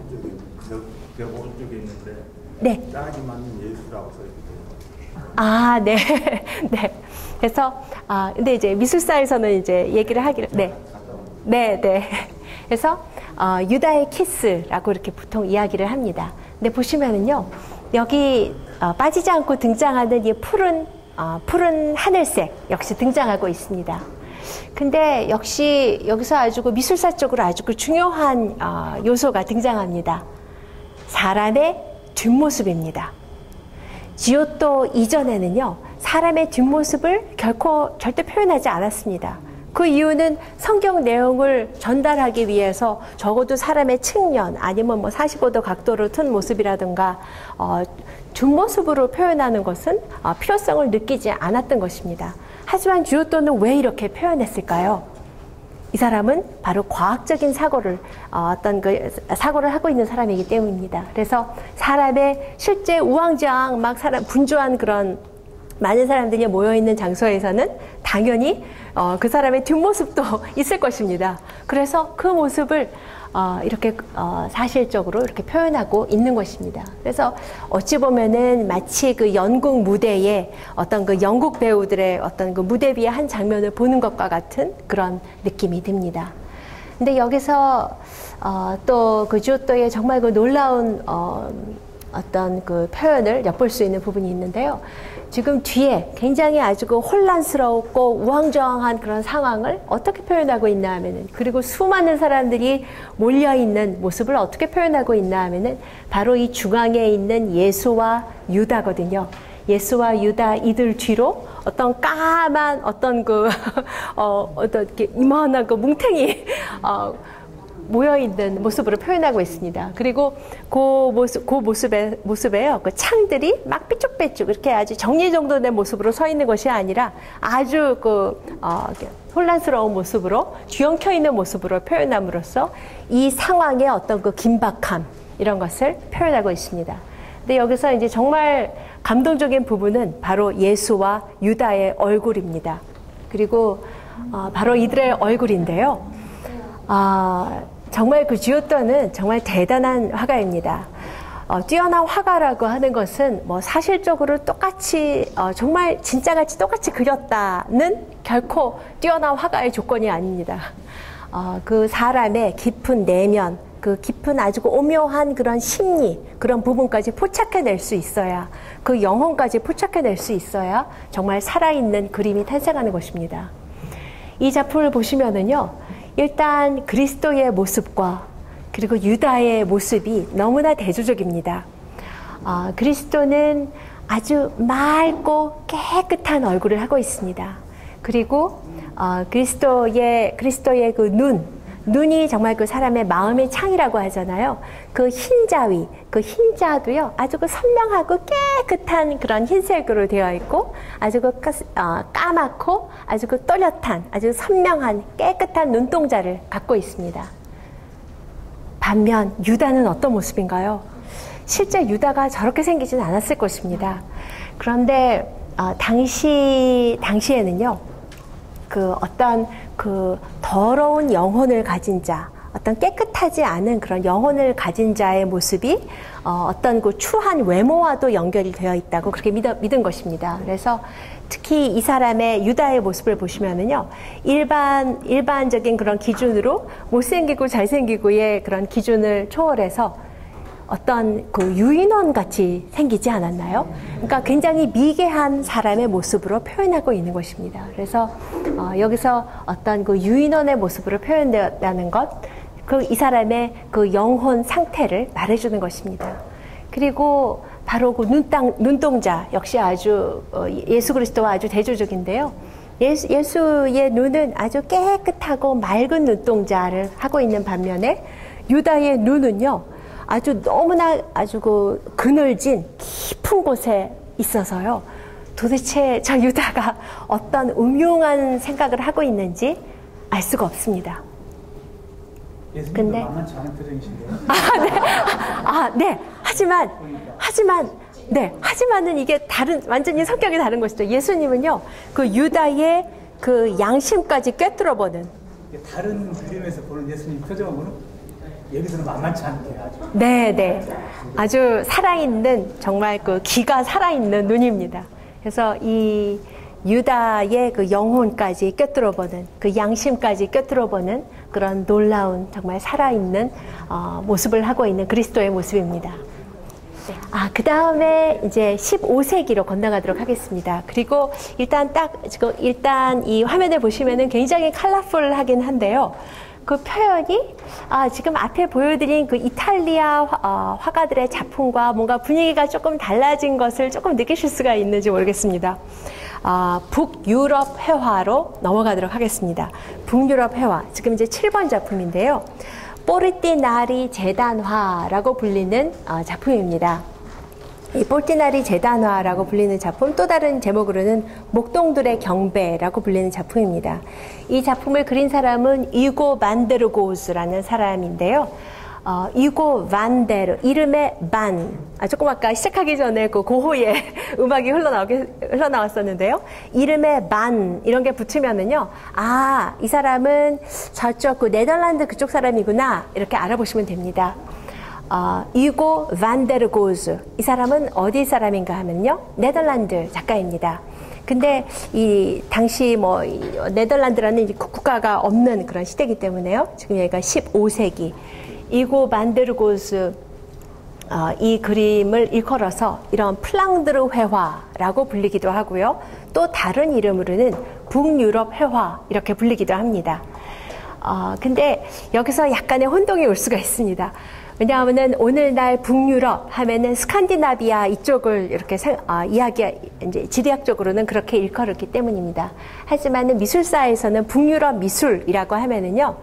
벽 오른쪽에 있는데,
네.
짝이 맞는 예수라고 써있거든요.
아, 네. 네. 그래서, 아, 근데 이제 미술사에서는 이제 얘기를 하기를, 네. 네, 네. 그래서, 어, 유다의 키스라고 이렇게 보통 이야기를 합니다. 근데 보시면은요, 여기 어, 빠지지 않고 등장하는 이 푸른, 어, 푸른 하늘색 역시 등장하고 있습니다. 근데 역시 여기서 아주 그 미술사 쪽으로 아주 그 중요한 어, 요소가 등장합니다. 사람의 뒷모습입니다. 지오토 이전에는요, 사람의 뒷모습을 결코 절대 표현하지 않았습니다. 그 이유는 성경 내용을 전달하기 위해서 적어도 사람의 측면 아니면 뭐 사십오 도 각도로 튼 모습이라든가 어, 뒷모습으로 표현하는 것은 어, 필요성을 느끼지 않았던 것입니다. 하지만 지오토는 왜 이렇게 표현했을까요? 이 사람은 바로 과학적인 사고를 어, 어떤 그 사고를 하고 있는 사람이기 때문입니다. 그래서 사람의 실제 우왕좌왕 막 사람 분주한 그런 많은 사람들이 모여 있는 장소에서는 당연히 어, 그 사람의 뒷모습도 있을 것입니다. 그래서 그 모습을 어, 이렇게 어, 사실적으로 이렇게 표현하고 있는 것입니다. 그래서 어찌 보면은 마치 그 연극 무대에 어떤 그 영국 배우들의 어떤 그 무대 위의 한 장면을 보는 것과 같은 그런 느낌이 듭니다. 근데 여기서 어, 또 그 지오토의 정말 그 놀라운 어, 어떤 그 표현을 엿볼 수 있는 부분이 있는데요. 지금 뒤에 굉장히 아주 그 혼란스럽고 우왕좌왕한 그런 상황을 어떻게 표현하고 있나 하면은, 그리고 수많은 사람들이 몰려있는 모습을 어떻게 표현하고 있나 하면은 바로 이 중앙에 있는 예수와 유다거든요. 예수와 유다 이들 뒤로 어떤 까만 어떤 그, 어, 어떤 이렇게 이만한 그 뭉탱이, 어, 모여있는 모습으로 표현하고 있습니다. 그리고 그 모습, 그 모습에, 모습에요. 그 창들이 막 삐쭉삐쭉 이렇게 아주 정리정돈된 모습으로 서 있는 것이 아니라 아주 그, 어, 혼란스러운 모습으로 뒤엉켜 있는 모습으로 표현함으로써 이 상황의 어떤 그 긴박함, 이런 것을 표현하고 있습니다. 근데 여기서 이제 정말 감동적인 부분은 바로 예수와 유다의 얼굴입니다. 그리고, 어, 바로 이들의 얼굴인데요. 아, 정말 그 지오토는 정말 대단한 화가입니다. 어, 뛰어난 화가라고 하는 것은 뭐 사실적으로 똑같이 어, 정말 진짜같이 똑같이 그렸다는 결코 뛰어난 화가의 조건이 아닙니다. 어, 그 사람의 깊은 내면, 그 깊은 아주 오묘한 그런 심리, 그런 부분까지 포착해낼 수 있어야, 그 영혼까지 포착해낼 수 있어야 정말 살아있는 그림이 탄생하는 것입니다. 이 작품을 보시면은요, 일단 그리스도의 모습과 그리고 유다의 모습이 너무나 대조적입니다. 어, 그리스도는 아주 맑고 깨끗한 얼굴을 하고 있습니다. 그리고 어, 그리스도의 그리스도의 그 눈, 눈이 정말 그 사람의 마음의 창이라고 하잖아요. 그 흰자위, 그 흰자도요, 아주 그 선명하고 깨끗한 그런 흰색으로 되어 있고, 아주 그 까, 어, 까맣고, 아주 그 또렷한, 아주 선명한 깨끗한 눈동자를 갖고 있습니다. 반면 유다는 어떤 모습인가요? 실제 유다가 저렇게 생기진 않았을 것입니다. 그런데 어, 당시 당시에는요, 그 어떤 그 더러운 영혼을 가진 자, 어떤 깨끗하지 않은 그런 영혼을 가진 자의 모습이 어, 어떤 그 추한 외모와도 연결이 되어 있다고 그렇게 믿어, 믿은 것입니다. 그래서 특히 이 사람의 유다의 모습을 보시면은요, 일반, 일반적인 그런 기준으로 못생기고 잘생기고의 그런 기준을 초월해서 어떤 그 유인원 같이 생기지 않았나요? 그러니까 굉장히 미개한 사람의 모습으로 표현하고 있는 것입니다. 그래서 어, 여기서 어떤 그 유인원의 모습으로 표현되었다는 것, 그 이 사람의 그 영혼 상태를 말해주는 것입니다. 그리고 바로 그 눈땅, 눈동자 역시 아주 어, 예수 그리스도와 아주 대조적인데요. 예수, 예수의 눈은 아주 깨끗하고 맑은 눈동자를 하고 있는 반면에 유다의 눈은요, 아주 너무나 아주 그 그늘진 깊은 곳에 있어서요, 도대체 저 유다가 어떤 음흉한 생각을 하고 있는지 알 수가 없습니다.
예수님도 만만치 않은 표정이신데요.
아, 네. 아, 네. 하지만, 하지만, 네. 하지만은 이게 다른, 완전히 성격이 다른 것이죠. 예수님은요, 그 유다의 그 양심까지 꿰뚫어보는.
다른 그림에서 보는 예수님 표정은 여기서는 만만치 않게 아주.
네, 네. 아주 살아있는, 정말 그 기가 살아있는 눈입니다. 그래서 이 유다의 그 영혼까지 꿰뚫어보는, 그 양심까지 꿰뚫어보는 그런 놀라운 정말 살아있는 어, 모습을 하고 있는 그리스도의 모습입니다. 아, 그 다음에 이제 십오 세기로 건너가도록 하겠습니다. 그리고 일단 딱 지금 일단 이 화면을 보시면은 굉장히 컬러풀하긴 한데요. 그 표현이 아, 지금 앞에 보여드린 그 이탈리아 화, 어, 화가들의 작품과 뭔가 분위기가 조금 달라진 것을 조금 느끼실 수가 있는지 모르겠습니다. 어, 북유럽 회화로 넘어가도록 하겠습니다. 북유럽 회화, 지금 이제 칠 번 작품인데요. 포르티나리 제단화라고 불리는 어, 작품입니다. 이 포르티나리 제단화라고 불리는 작품, 또 다른 제목으로는 목동들의 경배라고 불리는 작품입니다. 이 작품을 그린 사람은 이고 반데르고스라는 사람인데요. 어, 이고 반데르, 이름의 반, 아, 조금 아까 시작하기 전에 그 고호의 음악이 흘러나오게, 흘러나왔었는데요. 이름의 반, 이런 게 붙으면은요, 아, 이 사람은 저쪽 그 네덜란드 그쪽 사람이구나, 이렇게 알아보시면 됩니다. 어, 이고 반데르고스, 이 사람은 어디 사람인가 하면요, 네덜란드 작가입니다. 근데 이 당시 뭐 네덜란드라는 국가가 없는 그런 시대이기 때문에요. 지금 여기가 십오 세기. 이고 반데르고스 어, 이 그림을 일컬어서 이런 플랑드르 회화라고 불리기도 하고요. 또 다른 이름으로는 북유럽 회화 이렇게 불리기도 합니다. 어, 근데 여기서 약간의 혼동이 올 수가 있습니다. 왜냐하면은 오늘날 북유럽 하면은 스칸디나비아 이쪽을 이렇게 생, 어, 이야기, 이제 지리학적으로는 그렇게 일컬었기 때문입니다. 하지만은 미술사에서는 북유럽 미술이라고 하면은요,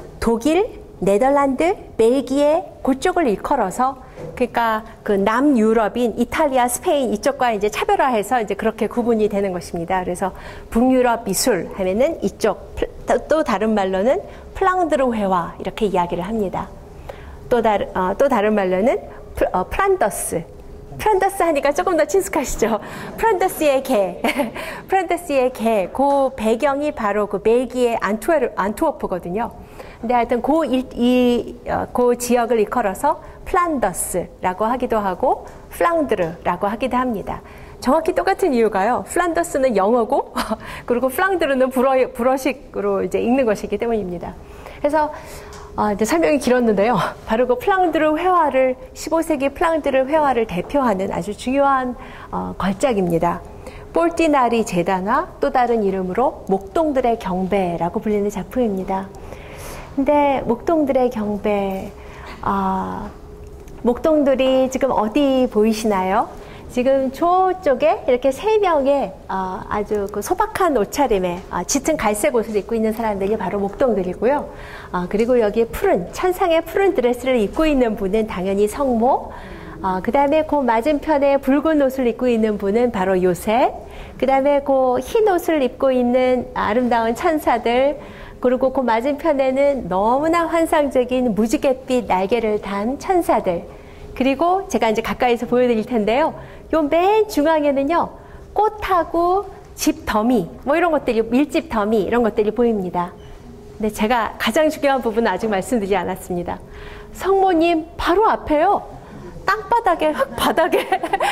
독일, 네덜란드, 벨기에 그쪽을 일컬어서, 그러니까 그 남유럽인 이탈리아, 스페인 이쪽과 이제 차별화해서 이제 그렇게 구분이 되는 것입니다. 그래서 북유럽 미술 하면은 이쪽, 또 다른 말로는 플랑드르 회화 이렇게 이야기를 합니다. 또 다른, 어, 또 다른 말로는 프, 어, 프란더스. 프란더스 하니까 조금 더 친숙하시죠? 프란더스의 개. 프란더스의 개. 그 배경이 바로 그 벨기에 안투웨르, 안투워프거든요. 근데 하여튼 그, 이, 이, 어, 그 지역을 일컬어서 플란더스라고 하기도 하고 플랑드르라고 하기도 합니다. 정확히 똑같은 이유가요. 플란더스는 영어고 그리고 플랑드르는 불어, 불어식으로 이제 읽는 것이기 때문입니다. 그래서 아, 이제 설명이 길었는데요. 바로 그 플랑드르 회화를 십오 세기 플랑드르 회화를 대표하는 아주 중요한 어, 걸작입니다. 폴티나리 제단화, 또 다른 이름으로 목동들의 경배라고 불리는 작품입니다. 근데 목동들의 경배, 아, 목동들이 지금 어디 보이시나요? 지금 저쪽에 이렇게 세 명의 어, 아주 그 소박한 옷차림에 어, 짙은 갈색 옷을 입고 있는 사람들이 바로 목동들이고요. 어, 그리고 여기에 푸른, 천상의 푸른 드레스를 입고 있는 분은 당연히 성모. 어, 그 다음에 그 맞은편에 붉은 옷을 입고 있는 분은 바로 요셉. 그 다음에 그 흰 옷을 입고 있는 아름다운 천사들. 그리고 그 맞은편에는 너무나 환상적인 무지갯빛 날개를 단 천사들. 그리고 제가 이제 가까이서 보여드릴 텐데요. 요 맨 중앙에는요, 꽃하고 집 더미, 뭐 이런 것들이, 밀집 더미, 이런 것들이 보입니다. 근데 제가 가장 중요한 부분은 아직 말씀드리지 않았습니다. 성모님 바로 앞에요. 땅바닥에, 흙바닥에,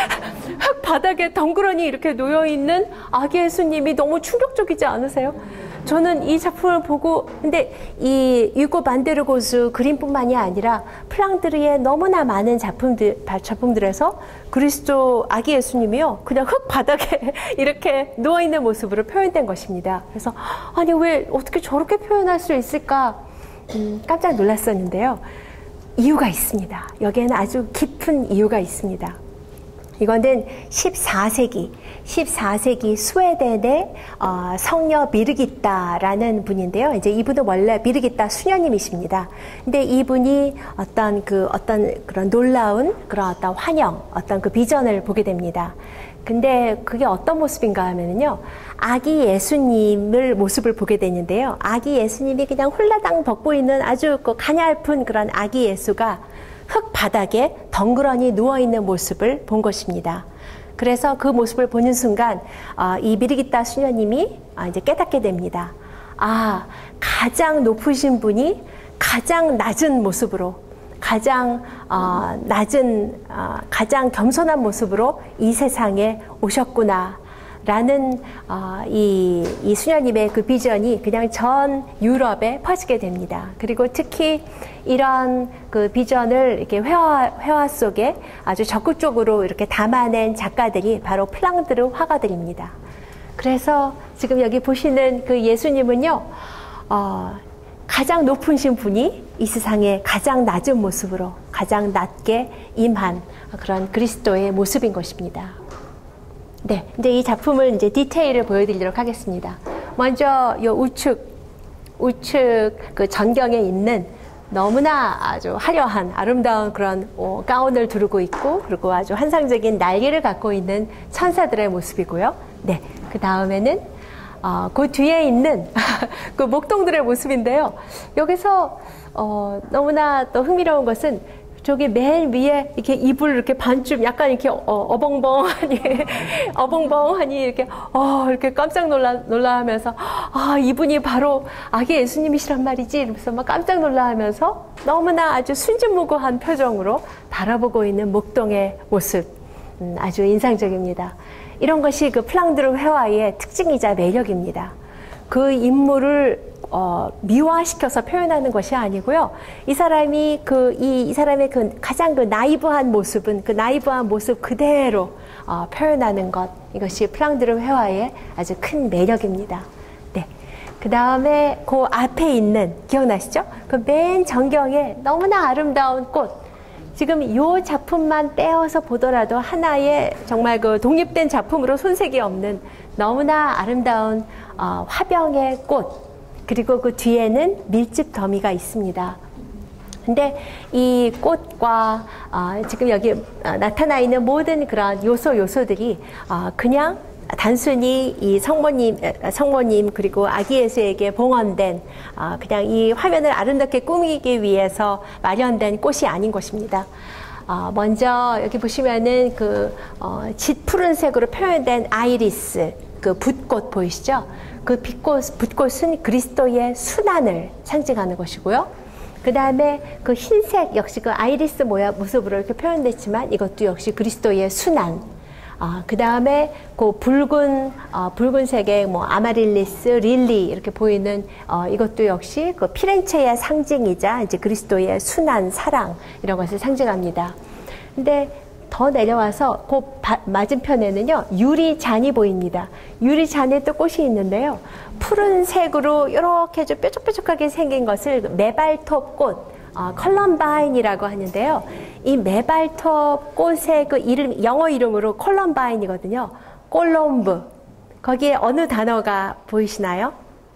흙바닥에 덩그러니 이렇게 놓여있는 아기 예수님이 너무 충격적이지 않으세요? 저는 이 작품을 보고, 근데 이 유고 반데르고스 그림뿐만이 아니라 플랑드르의 너무나 많은 작품들, 작품들에서 그리스도 아기 예수님이요, 그냥 흙바닥에 이렇게 누워있는 모습으로 표현된 것입니다. 그래서, 아니, 왜, 어떻게 저렇게 표현할 수 있을까? 음, 깜짝 놀랐었는데요. 이유가 있습니다. 여기에는 아주 깊은 이유가 있습니다. 이거는 십사 세기, 십사 세기 스웨덴의 어, 성녀 미르기타라는 분인데요. 이제 이분은 원래 미르기타 수녀님이십니다. 근데 이분이 어떤 그 어떤 그런 놀라운 그런 어떤 환영, 어떤 그 비전을 보게 됩니다. 근데 그게 어떤 모습인가 하면은요, 아기 예수님을 모습을 보게 되는데요. 아기 예수님이 그냥 홀라당 덮고 있는 아주 그 가냘픈 그런 아기 예수가 흙바닥에 덩그러니 누워있는 모습을 본 것입니다. 그래서 그 모습을 보는 순간 어, 이 미르기타 수녀님이 어, 이제 깨닫게 됩니다. 아, 가장 높으신 분이 가장 낮은 모습으로, 가장 어, 낮은, 어, 가장 겸손한 모습으로 이 세상에 오셨구나 라는 어, 이, 이 수녀님의 그 비전이 그냥 전 유럽에 퍼지게 됩니다. 그리고 특히 이런 그 비전을 이렇게 회화, 회화 속에 아주 적극적으로 이렇게 담아낸 작가들이 바로 플랑드르 화가들입니다. 그래서 지금 여기 보시는 그 예수님은요, 어, 가장 높으신 분이 이 세상에 가장 낮은 모습으로 가장 낮게 임한 그런 그리스도의 모습인 것입니다. 네, 이제 이 작품을 이제 디테일을 보여드리도록 하겠습니다. 먼저 요 우측, 우측 그 전경에 있는 너무나 아주 화려한 아름다운 그런 어, 가운을 두르고 있고, 그리고 아주 환상적인 날개를 갖고 있는 천사들의 모습이고요. 네, 그 다음에는 어, 그 뒤에 있는 그 목동들의 모습인데요. 여기서 어, 너무나 또 흥미로운 것은 저기 맨 위에 이렇게 이불 이렇게 반쯤 약간 이렇게 어, 어벙벙하니 어벙벙하니 이렇게 어 이렇게 깜짝 놀라 놀라하면서 아 이분이 바로 아기 예수님이시란 말이지 이러면서 막 깜짝 놀라하면서 너무나 아주 순진무구한 표정으로 바라보고 있는 목동의 모습, 음, 아주 인상적입니다. 이런 것이 그 플랑드르 회화의 특징이자 매력입니다. 그 인물을 어, 미화시켜서 표현하는 것이 아니고요. 이 사람이 그, 이, 이 사람의 그 가장 그 나이브한 모습은 그 나이브한 모습 그대로 어, 표현하는 것. 이것이 플랑드르 회화의 아주 큰 매력입니다. 네. 그 다음에 그 앞에 있는, 기억나시죠? 그 맨 전경에 너무나 아름다운 꽃. 지금 이 작품만 떼어서 보더라도 하나의 정말 그 독립된 작품으로 손색이 없는 너무나 아름다운 어, 화병의 꽃. 그리고 그 뒤에는 밀집 더미가 있습니다. 근데 이 꽃과 어, 지금 여기 어, 나타나 있는 모든 그런 요소 요소들이 어, 그냥 단순히 이 성모님, 성모님 그리고 아기 예수에게 봉헌된 어, 그냥 이 화면을 아름답게 꾸미기 위해서 마련된 꽃이 아닌 것입니다. 어, 먼저 여기 보시면은 그 어, 짙 푸른색으로 표현된 아이리스, 그 붓꽃 보이시죠? 그 빛꽃, 붓꽃은 그리스도의 순환을 상징하는 것이고요. 그 다음에 그 흰색 역시 그 아이리스 모양 모습으로 이렇게 표현됐지만 이것도 역시 그리스도의 순환. 아, 그 다음에 그 붉은, 어, 붉은색의 뭐 아마릴리스, 릴리 이렇게 보이는 어, 이것도 역시 그 피렌체의 상징이자 이제 그리스도의 순환, 사랑 이런 것을 상징합니다. 근데 더 내려와서 그 바, 맞은편에는요 유리잔이 보입니다. 유리잔에 또 꽃이 있는데요, 푸른색으로 이렇게 좀 뾰족뾰족하게 생긴 것을 메발톱 꽃, 어, 컬럼바인이라고 하는데요. 이 메발톱 꽃의 그 이름, 영어 이름으로 컬럼바인이거든요. 콜롬브. 거기에 어느 단어가 보이시나요?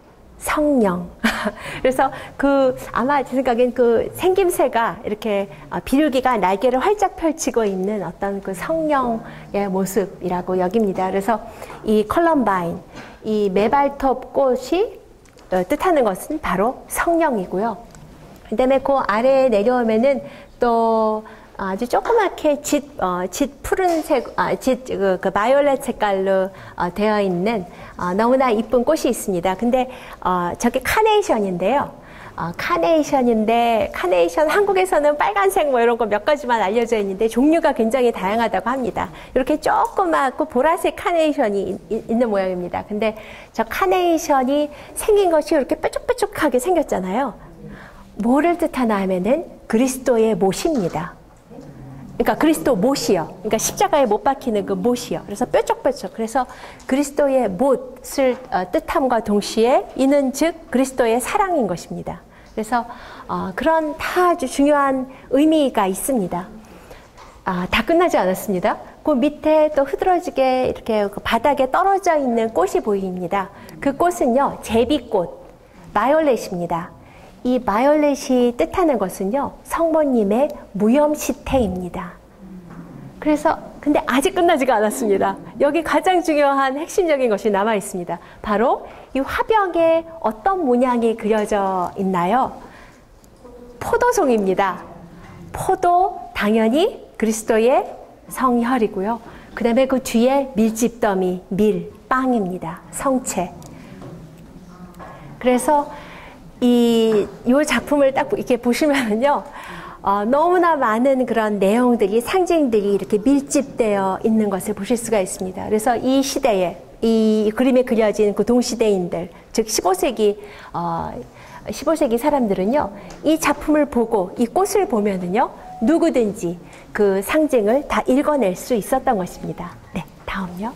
성령. 그래서 그 아마 제 생각엔 그 생김새가 이렇게 비둘기가 날개를 활짝 펼치고 있는 어떤 그 성령의 모습이라고 여깁니다. 그래서 이 컬럼바인, 이 메발톱 꽃이 뜻하는 것은 바로 성령이고요. 그다음에 그 아래에 내려오면은 또 아주 조그맣게 짙, 어, 짙 푸른색, 아, 짙, 그, 그 바이올렛 색깔로 어, 되어 있는 어, 너무나 이쁜 꽃이 있습니다. 근데 어, 저게 카네이션인데요. 어, 카네이션인데 카네이션 한국에서는 빨간색 뭐 이런 거 몇 가지만 알려져 있는데 종류가 굉장히 다양하다고 합니다. 이렇게 조그맣고 보라색 카네이션이 이, 있는 모양입니다. 근데 저 카네이션이 생긴 것이 이렇게 뾰족뾰족하게 생겼잖아요. 뭐를 뜻하나 하면은 그리스도의 못입니다. 그러니까 그리스도 못이요. 그러니까 십자가에 못 박히는 그 못이요. 그래서 뾰족뾰족. 그래서 그리스도의 못을 어, 뜻함과 동시에 이는 즉 그리스도의 사랑인 것입니다. 그래서 어, 그런 다 아주 중요한 의미가 있습니다. 아, 다 끝나지 않았습니다. 그 밑에 또 흐드러지게 이렇게 그 바닥에 떨어져 있는 꽃이 보입니다. 그 꽃은요, 제비꽃, 바이올렛입니다. 이 바이올렛이 뜻하는 것은요, 성모님의 무염시태입니다. 그래서 근데 아직 끝나지가 않았습니다. 여기 가장 중요한 핵심적인 것이 남아 있습니다. 바로 이 화병에 어떤 문양이 그려져 있나요? 포도송입니다. 포도 당연히 그리스도의 성혈이고요. 그 다음에 그 뒤에 밀집더미, 밀, 빵입니다. 성체. 그래서 이, 이 작품을 딱 이렇게 보시면은요, 어, 너무나 많은 그런 내용들이, 상징들이 이렇게 밀집되어 있는 것을 보실 수가 있습니다. 그래서 이 시대에, 이 그림에 그려진 그 동시대인들, 즉 십오 세기, 어, 십오 세기 사람들은요, 이 작품을 보고, 이 꽃을 보면은요, 누구든지 그 상징을 다 읽어낼 수 있었던 것입니다. 네, 다음요.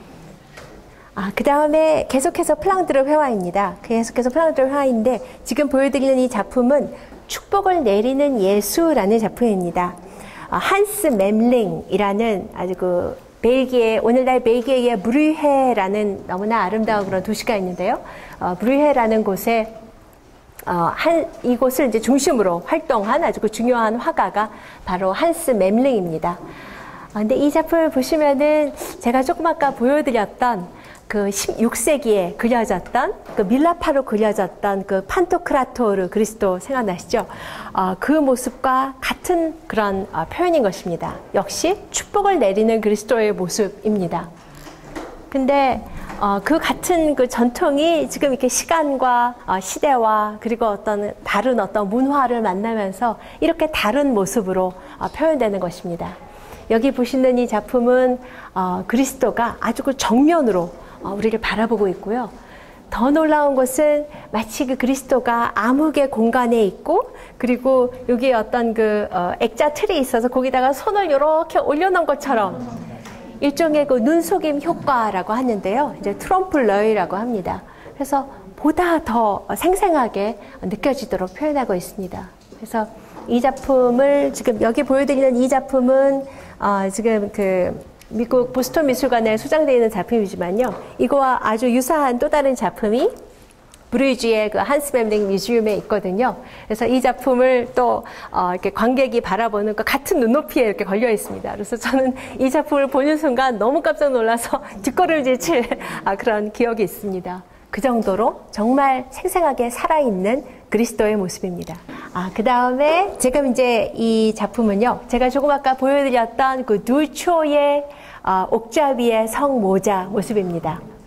아, 그 다음에 계속해서 플랑드르 회화입니다. 계속해서 플랑드르 회화인데 지금 보여드리는 이 작품은 축복을 내리는 예수라는 작품입니다. 아, 한스 멤링이라는 아주 그 벨기에, 오늘날 벨기에의 브류헤라는 너무나 아름다운 그런 도시가 있는데요. 어, 브류헤라는 곳에 어, 한, 이곳을 이제 중심으로 활동한 아주 그 중요한 화가가 바로 한스 멤링입니다. 아, 근데 이 작품을 보시면은 제가 조금 아까 보여드렸던 그 십육 세기에 그려졌던 그 밀라파로 그려졌던 그 판토크라토르 그리스도 생각나시죠? 어, 그 모습과 같은 그런 어, 표현인 것입니다. 역시 축복을 내리는 그리스도의 모습입니다. 근데 어, 그 같은 그 전통이 지금 이렇게 시간과 어, 시대와 그리고 어떤 다른 어떤 문화를 만나면서 이렇게 다른 모습으로 어, 표현되는 것입니다. 여기 보시는 이 작품은 어, 그리스도가 아주 그 정면으로 어, 우리를 바라보고 있고요. 더 놀라운 것은 마치 그 그리스도가 암흑의 공간에 있고, 그리고 여기에 어떤 그 어, 액자 틀이 있어서 거기다가 손을 이렇게 올려놓은 것처럼 일종의 그 눈속임 효과라고 하는데요. 이제 트롬플러이라고 합니다. 그래서 보다 더 생생하게 느껴지도록 표현하고 있습니다. 그래서 이 작품을 지금 여기 보여드리는 이 작품은 어, 지금 그 미국 보스턴 미술관에 소장되어 있는 작품이지만요. 이거와 아주 유사한 또 다른 작품이 브리지의 그 한스 멤링 뮤지엄에 있거든요. 그래서 이 작품을 또 어, 이렇게 관객이 바라보는 그 같은 눈높이에 이렇게 걸려 있습니다. 그래서 저는 이 작품을 보는 순간 너무 깜짝 놀라서 뒷걸음질 칠 아, 그런 기억이 있습니다. 그 정도로 정말 생생하게 살아있는 그리스도의 모습입니다. 아, 그 다음에 지금 이제 이 작품은요, 제가 조금 아까 보여드렸던 그 두초의 어, 옥자비의 성모자 모습입니다.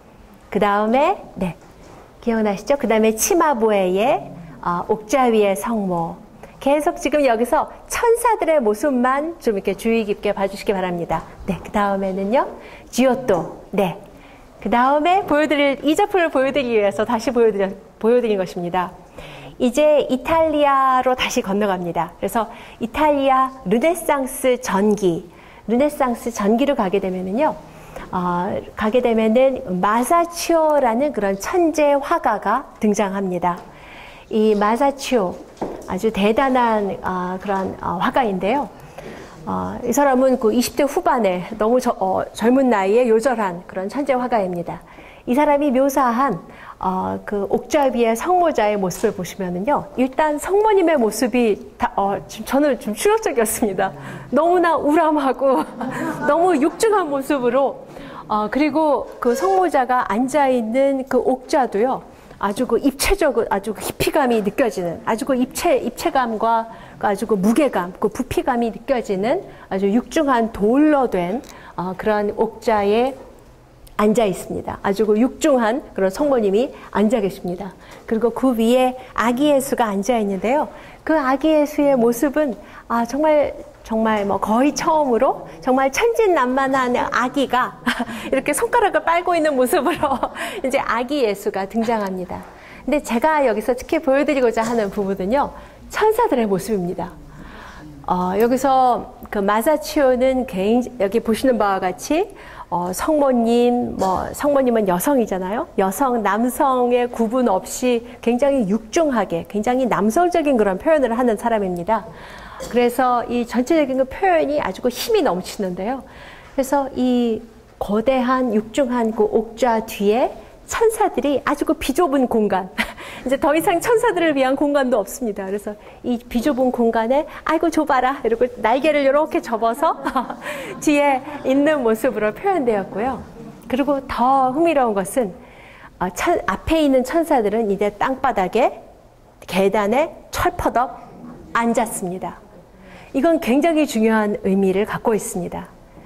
그 다음에 네 기억나시죠? 그 다음에 치마부에의 어, 옥자 위의 성모. 계속 지금 여기서 천사들의 모습만 좀 이렇게 주의 깊게 봐주시기 바랍니다. 네, 그 다음에는요 지오토. 네, 그 다음에 보여드릴 이 작품을 보여드리기 위해서 다시 보여드려 보여드린 것입니다. 이제 이탈리아로 다시 건너갑니다. 그래서 이탈리아 르네상스 전기, 르네상스 전기로 가게 되면은요, 어, 가게 되면은 마사치오라는 그런 천재 화가가 등장합니다. 이 마사치오 아주 대단한 어, 그런 어, 화가인데요. 어, 이 사람은 그 이십 대 후반에 너무 저, 어, 젊은 나이에 요절한 그런 천재 화가입니다. 이 사람이 묘사한 어, 그 옥자 위의 성모자의 모습을 보시면은요, 일단 성모님의 모습이 다, 어, 지금 저는 좀 충격적이었습니다. 너무나 우람하고 너무 육중한 모습으로, 어, 그리고 그 성모자가 앉아있는 그 옥자도요, 아주 그 입체적으로 아주 그 깊이감이 느껴지는, 아주 그 입체, 입체감과 아주 그 무게감, 그 부피감이 느껴지는 아주 육중한 돌로 된 어, 그런 옥자에 앉아 있습니다. 아주 그 육중한 그런 성모님이 앉아 계십니다. 그리고 그 위에 아기 예수가 앉아 있는데요. 그 아기 예수의 모습은 아 정말 정말 뭐 거의 처음으로 정말 천진난만한 아기가 이렇게 손가락을 빨고 있는 모습으로 이제 아기 예수가 등장합니다. 근데 제가 여기서 특히 보여드리고자 하는 부분은요, 천사들의 모습입니다. 어, 여기서 그 마사치오는 개인, 여기 보시는 바와 같이 어, 성모님, 뭐, 성모님은 여성이잖아요. 여성, 남성의 구분 없이 굉장히 육중하게, 굉장히 남성적인 그런 표현을 하는 사람입니다. 그래서 이 전체적인 그 표현이 아주 그 힘이 넘치는데요. 그래서 이 거대한 육중한 그 옥좌 뒤에 천사들이 아주 그 비좁은 공간, 이제 더 이상 천사들을 위한 공간도 없습니다. 그래서 이 비좁은 공간에 아이고 좁아라 이러고 날개를 이렇게 접어서 뒤에 있는 모습으로 표현되었고요. 그리고 더 흥미로운 것은 어, 천, 앞에 있는 천사들은 이제 땅바닥에 계단에 철퍼덕 앉았습니다. 이건 굉장히 중요한 의미를 갖고 있습니다.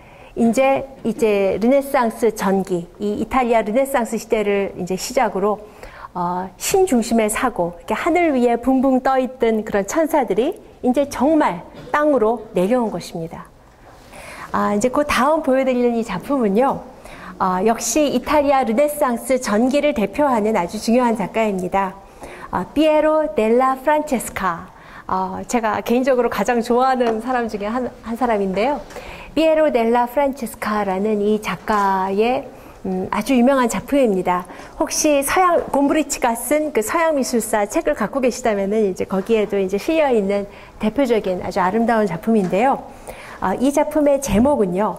이제 이제 르네상스 전기, 이 이탈리아 르네상스 시대를 이제 시작으로 어, 신 중심의 사고, 이렇게 하늘 위에 붕붕 떠 있던 그런 천사들이 이제 정말 땅으로 내려온 것입니다. 아, 이제 그 다음 보여드리는 이 작품은요, 어, 역시 이탈리아 르네상스 전기를 대표하는 아주 중요한 작가입니다. 어, 피에로 델라 프란체스카. 어, 제가 개인적으로 가장 좋아하는 사람 중에 한, 한 사람인데요. 피에로 델라 프란체스카라는 이 작가의 음, 아주 유명한 작품입니다. 혹시 서양 곰브리치가 쓴 그 서양 미술사 책을 갖고 계시다면은 이제 거기에도 이제 실려 있는 대표적인 아주 아름다운 작품인데요. 어, 이 작품의 제목은요,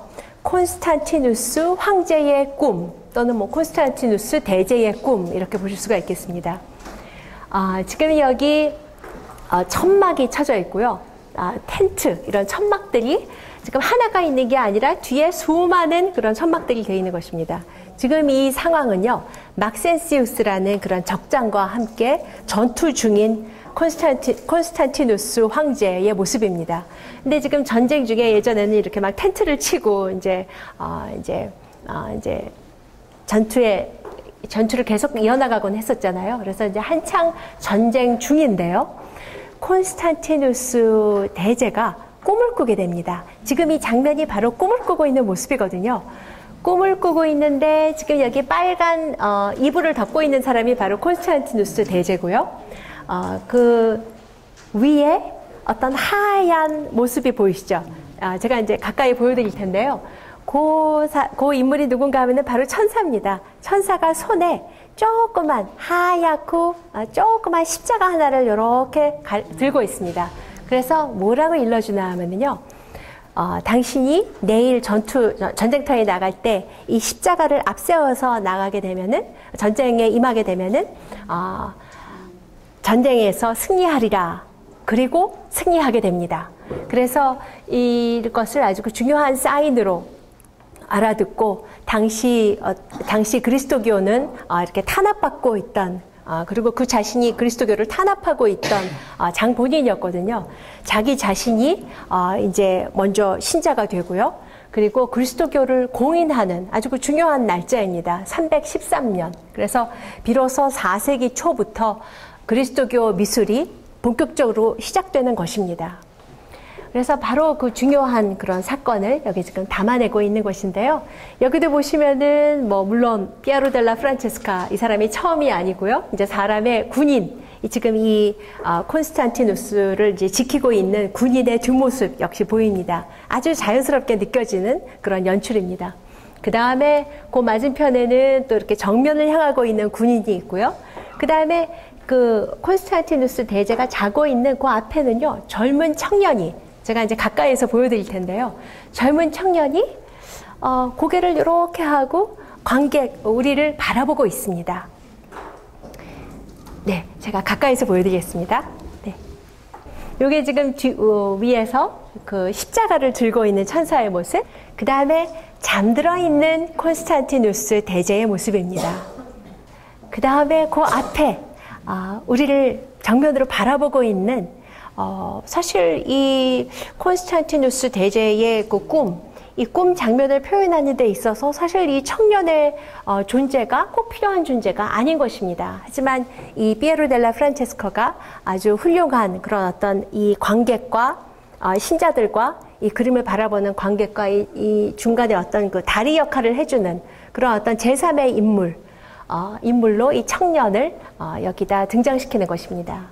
콘스탄티누스 황제의 꿈 또는 뭐 콘스탄티누스 대제의 꿈 이렇게 보실 수가 있겠습니다. 어, 지금 여기 어, 천막이 쳐져 있고요. 아, 텐트 이런 천막들이 지금 하나가 있는 게 아니라 뒤에 수많은 그런 천막들이 되어 있는 것입니다. 지금 이 상황은요, 막센시우스라는 그런 적장과 함께 전투 중인 콘스탄티, 콘스탄티누스 황제의 모습입니다. 근데 지금 전쟁 중에 예전에는 이렇게 막 텐트를 치고 이제 어, 이제 어, 이제 전투에 전투를 계속 이어나가곤 했었잖아요. 그래서 이제 한창 전쟁 중인데요. 콘스탄티누스 대제가 꿈을 꾸게 됩니다. 지금 이 장면이 바로 꿈을 꾸고 있는 모습이거든요. 꿈을 꾸고 있는데 지금 여기 빨간 어, 이불을 덮고 있는 사람이 바로 콘스탄티누스 대제고요. 어, 그 위에 어떤 하얀 모습이 보이시죠? 아, 제가 이제 가까이 보여드릴 텐데요. 그, 사, 그 인물이 누군가 하면은 바로 천사입니다. 천사가 손에 조그만 하얗고 아, 조그만 십자가 하나를 이렇게 갈, 들고 있습니다. 그래서 뭐라고 일러주나 하면은요, 어, 당신이 내일 전투, 전쟁터에 나갈 때 이 십자가를 앞세워서 나가게 되면은, 전쟁에 임하게 되면은, 어, 전쟁에서 승리하리라. 그리고 승리하게 됩니다. 그래서 이것을 아주 중요한 사인으로 알아듣고, 당시, 어, 당시 그리스도교는 어, 이렇게 탄압받고 있던 아, 그리고 그 자신이 그리스도교를 탄압하고 있던 아, 장본인이었거든요. 자기 자신이 아, 이제 먼저 신자가 되고요. 그리고 그리스도교를 공인하는 아주 그 중요한 날짜입니다. 삼백십삼 년. 그래서 비로소 사 세기 초부터 그리스도교 미술이 본격적으로 시작되는 것입니다. 그래서 바로 그 중요한 그런 사건을 여기 지금 담아내고 있는 것인데요. 여기도 보시면은 뭐 물론 피에로 델라 프란체스카 이 사람이 처음이 아니고요. 이제 사람의 군인, 지금 이 어, 콘스탄티누스를 이제 지키고 있는 군인의 뒷모습 역시 보입니다. 아주 자연스럽게 느껴지는 그런 연출입니다. 그 다음에 그 맞은편에는 또 이렇게 정면을 향하고 있는 군인이 있고요. 그 다음에 그 콘스탄티누스 대제가 자고 있는 그 앞에는요, 젊은 청년이, 제가 이제 가까이에서 보여드릴 텐데요. 젊은 청년이 어, 고개를 이렇게 하고 관객, 우리를 바라보고 있습니다. 네, 제가 가까이서 보여드리겠습니다. 네. 요게 지금 뒤, 어, 위에서 그 십자가를 들고 있는 천사의 모습, 그 다음에 잠들어 있는 콘스탄티누스 대제의 모습입니다. 그 다음에 그 앞에 어, 우리를 정면으로 바라보고 있는 어, 사실 이 콘스탄티누스 대제의 그 꿈, 이 꿈 장면을 표현하는 데 있어서 사실 이 청년의 어, 존재가 꼭 필요한 존재가 아닌 것입니다. 하지만 이 피에로 델라 프란체스코가 아주 훌륭한 그런 어떤 이 관객과 어, 신자들과 이 그림을 바라보는 관객과 이, 이 중간에 어떤 그 다리 역할을 해주는 그런 어떤 제삼의 인물, 어, 인물로 이 청년을 어, 여기다 등장시키는 것입니다.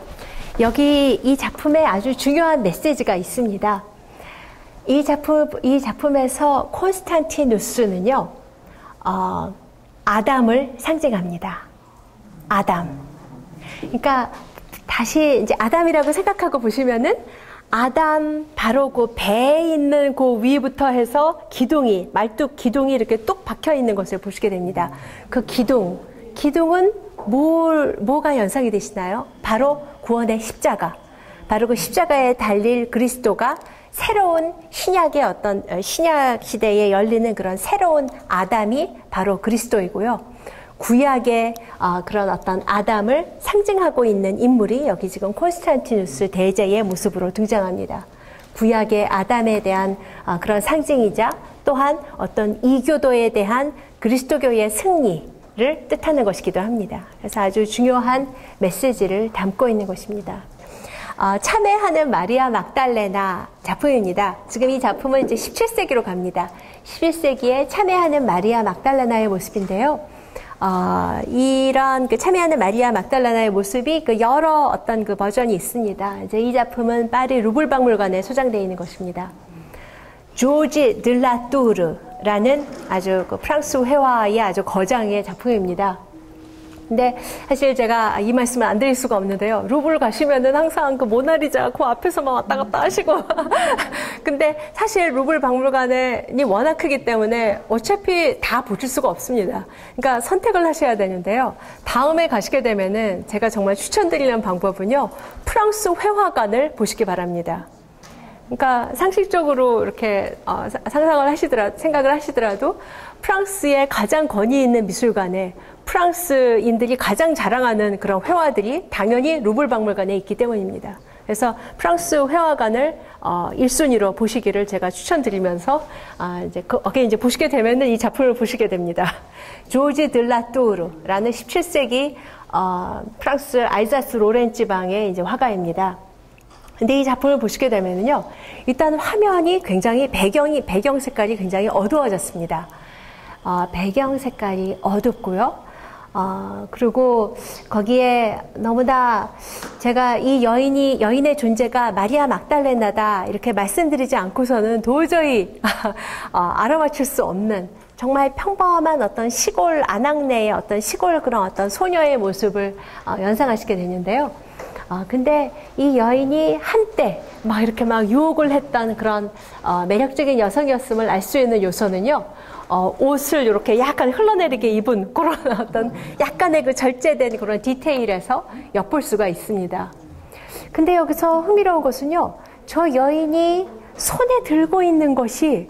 여기 이 작품에 아주 중요한 메시지가 있습니다. 이 작품, 이 작품에서 콘스탄티누스는요, 어, 아담을 상징합니다. 아담. 그러니까 다시 이제 아담이라고 생각하고 보시면은 아담 바로 그 배에 있는 그 위부터 해서 기둥이, 말뚝 기둥이 이렇게 뚝 박혀 있는 것을 보시게 됩니다. 그 기둥, 기둥은 뭘, 뭐가 연상이 되시나요? 바로 구원의 십자가. 바로 그 십자가에 달릴 그리스도가 새로운 신약의 어떤 신약 시대에 열리는 그런 새로운 아담이 바로 그리스도이고요. 구약의 어, 그런 어떤 아담을 상징하고 있는 인물이 여기 지금 콘스탄티누스 대제의 모습으로 등장합니다. 구약의 아담에 대한 어, 그런 상징이자 또한 어떤 이교도에 대한 그리스도교의 승리를 뜻하는 것이기도 합니다. 그래서 아주 중요한 메시지를 담고 있는 것입니다. 어, 참회하는 마리아 막달레나 작품입니다. 지금 이 작품은 이제 십칠 세기로 갑니다. 십일 세기에 참회하는 마리아 막달레나의 모습인데요. 어, 이런 그 참회하는 마리아 막달레나의 모습이 그 여러 어떤 그 버전이 있습니다. 이제 이 작품은 파리 루블 박물관에 소장되어 있는 것입니다. 조지 들라뚜르라는 아주 그 프랑스 회화의 아주 거장의 작품입니다. 근데 사실 제가 이 말씀을 안 드릴 수가 없는데요. 루블 가시면은 항상 그 모나리자 그 앞에서만 왔다 갔다 하시고. 근데 사실 루블 박물관이 워낙 크기 때문에 어차피 다 보실 수가 없습니다. 그러니까 선택을 하셔야 되는데요. 다음에 가시게 되면은 제가 정말 추천드리는 방법은요. 프랑스 회화관을 보시기 바랍니다. 그러니까 상식적으로 이렇게 어, 상상을 하시더라, 생각을 하시더라도 프랑스의 가장 권위 있는 미술관에 프랑스인들이 가장 자랑하는 그런 회화들이 당연히 루블 박물관에 있기 때문입니다. 그래서 프랑스 회화관을 어, 일 순위로 보시기를 제가 추천드리면서 아, 이제 그, 거기 이제 보시게 되면은 이 작품을 보시게 됩니다. 조지 들라뚜르라는 십칠 세기 어, 프랑스 알자스 로렌 지방의 이제 화가입니다. 근데 이 작품을 보시게 되면은요, 일단 화면이 굉장히 배경이 배경 색깔이 굉장히 어두워졌습니다. 어, 배경 색깔이 어둡고요. 어, 그리고 거기에 너무나 제가 이 여인이, 여인의 존재가 마리아 막달레나다 이렇게 말씀드리지 않고서는 도저히 어, 알아맞힐 수 없는 정말 평범한 어떤 시골 아낙네의 어떤 시골 그런 어떤 소녀의 모습을 어, 연상하시게 되는데요. 어, 근데 이 여인이 한때 막 이렇게 막 유혹을 했던 그런 어, 매력적인 여성이었음을 알 수 있는 요소는요. 어, 옷을 이렇게 약간 흘러내리게 입은 그런 어떤 약간의 그 절제된 그런 디테일에서 엿볼 수가 있습니다. 근데 여기서 흥미로운 것은요, 저 여인이 손에 들고 있는 것이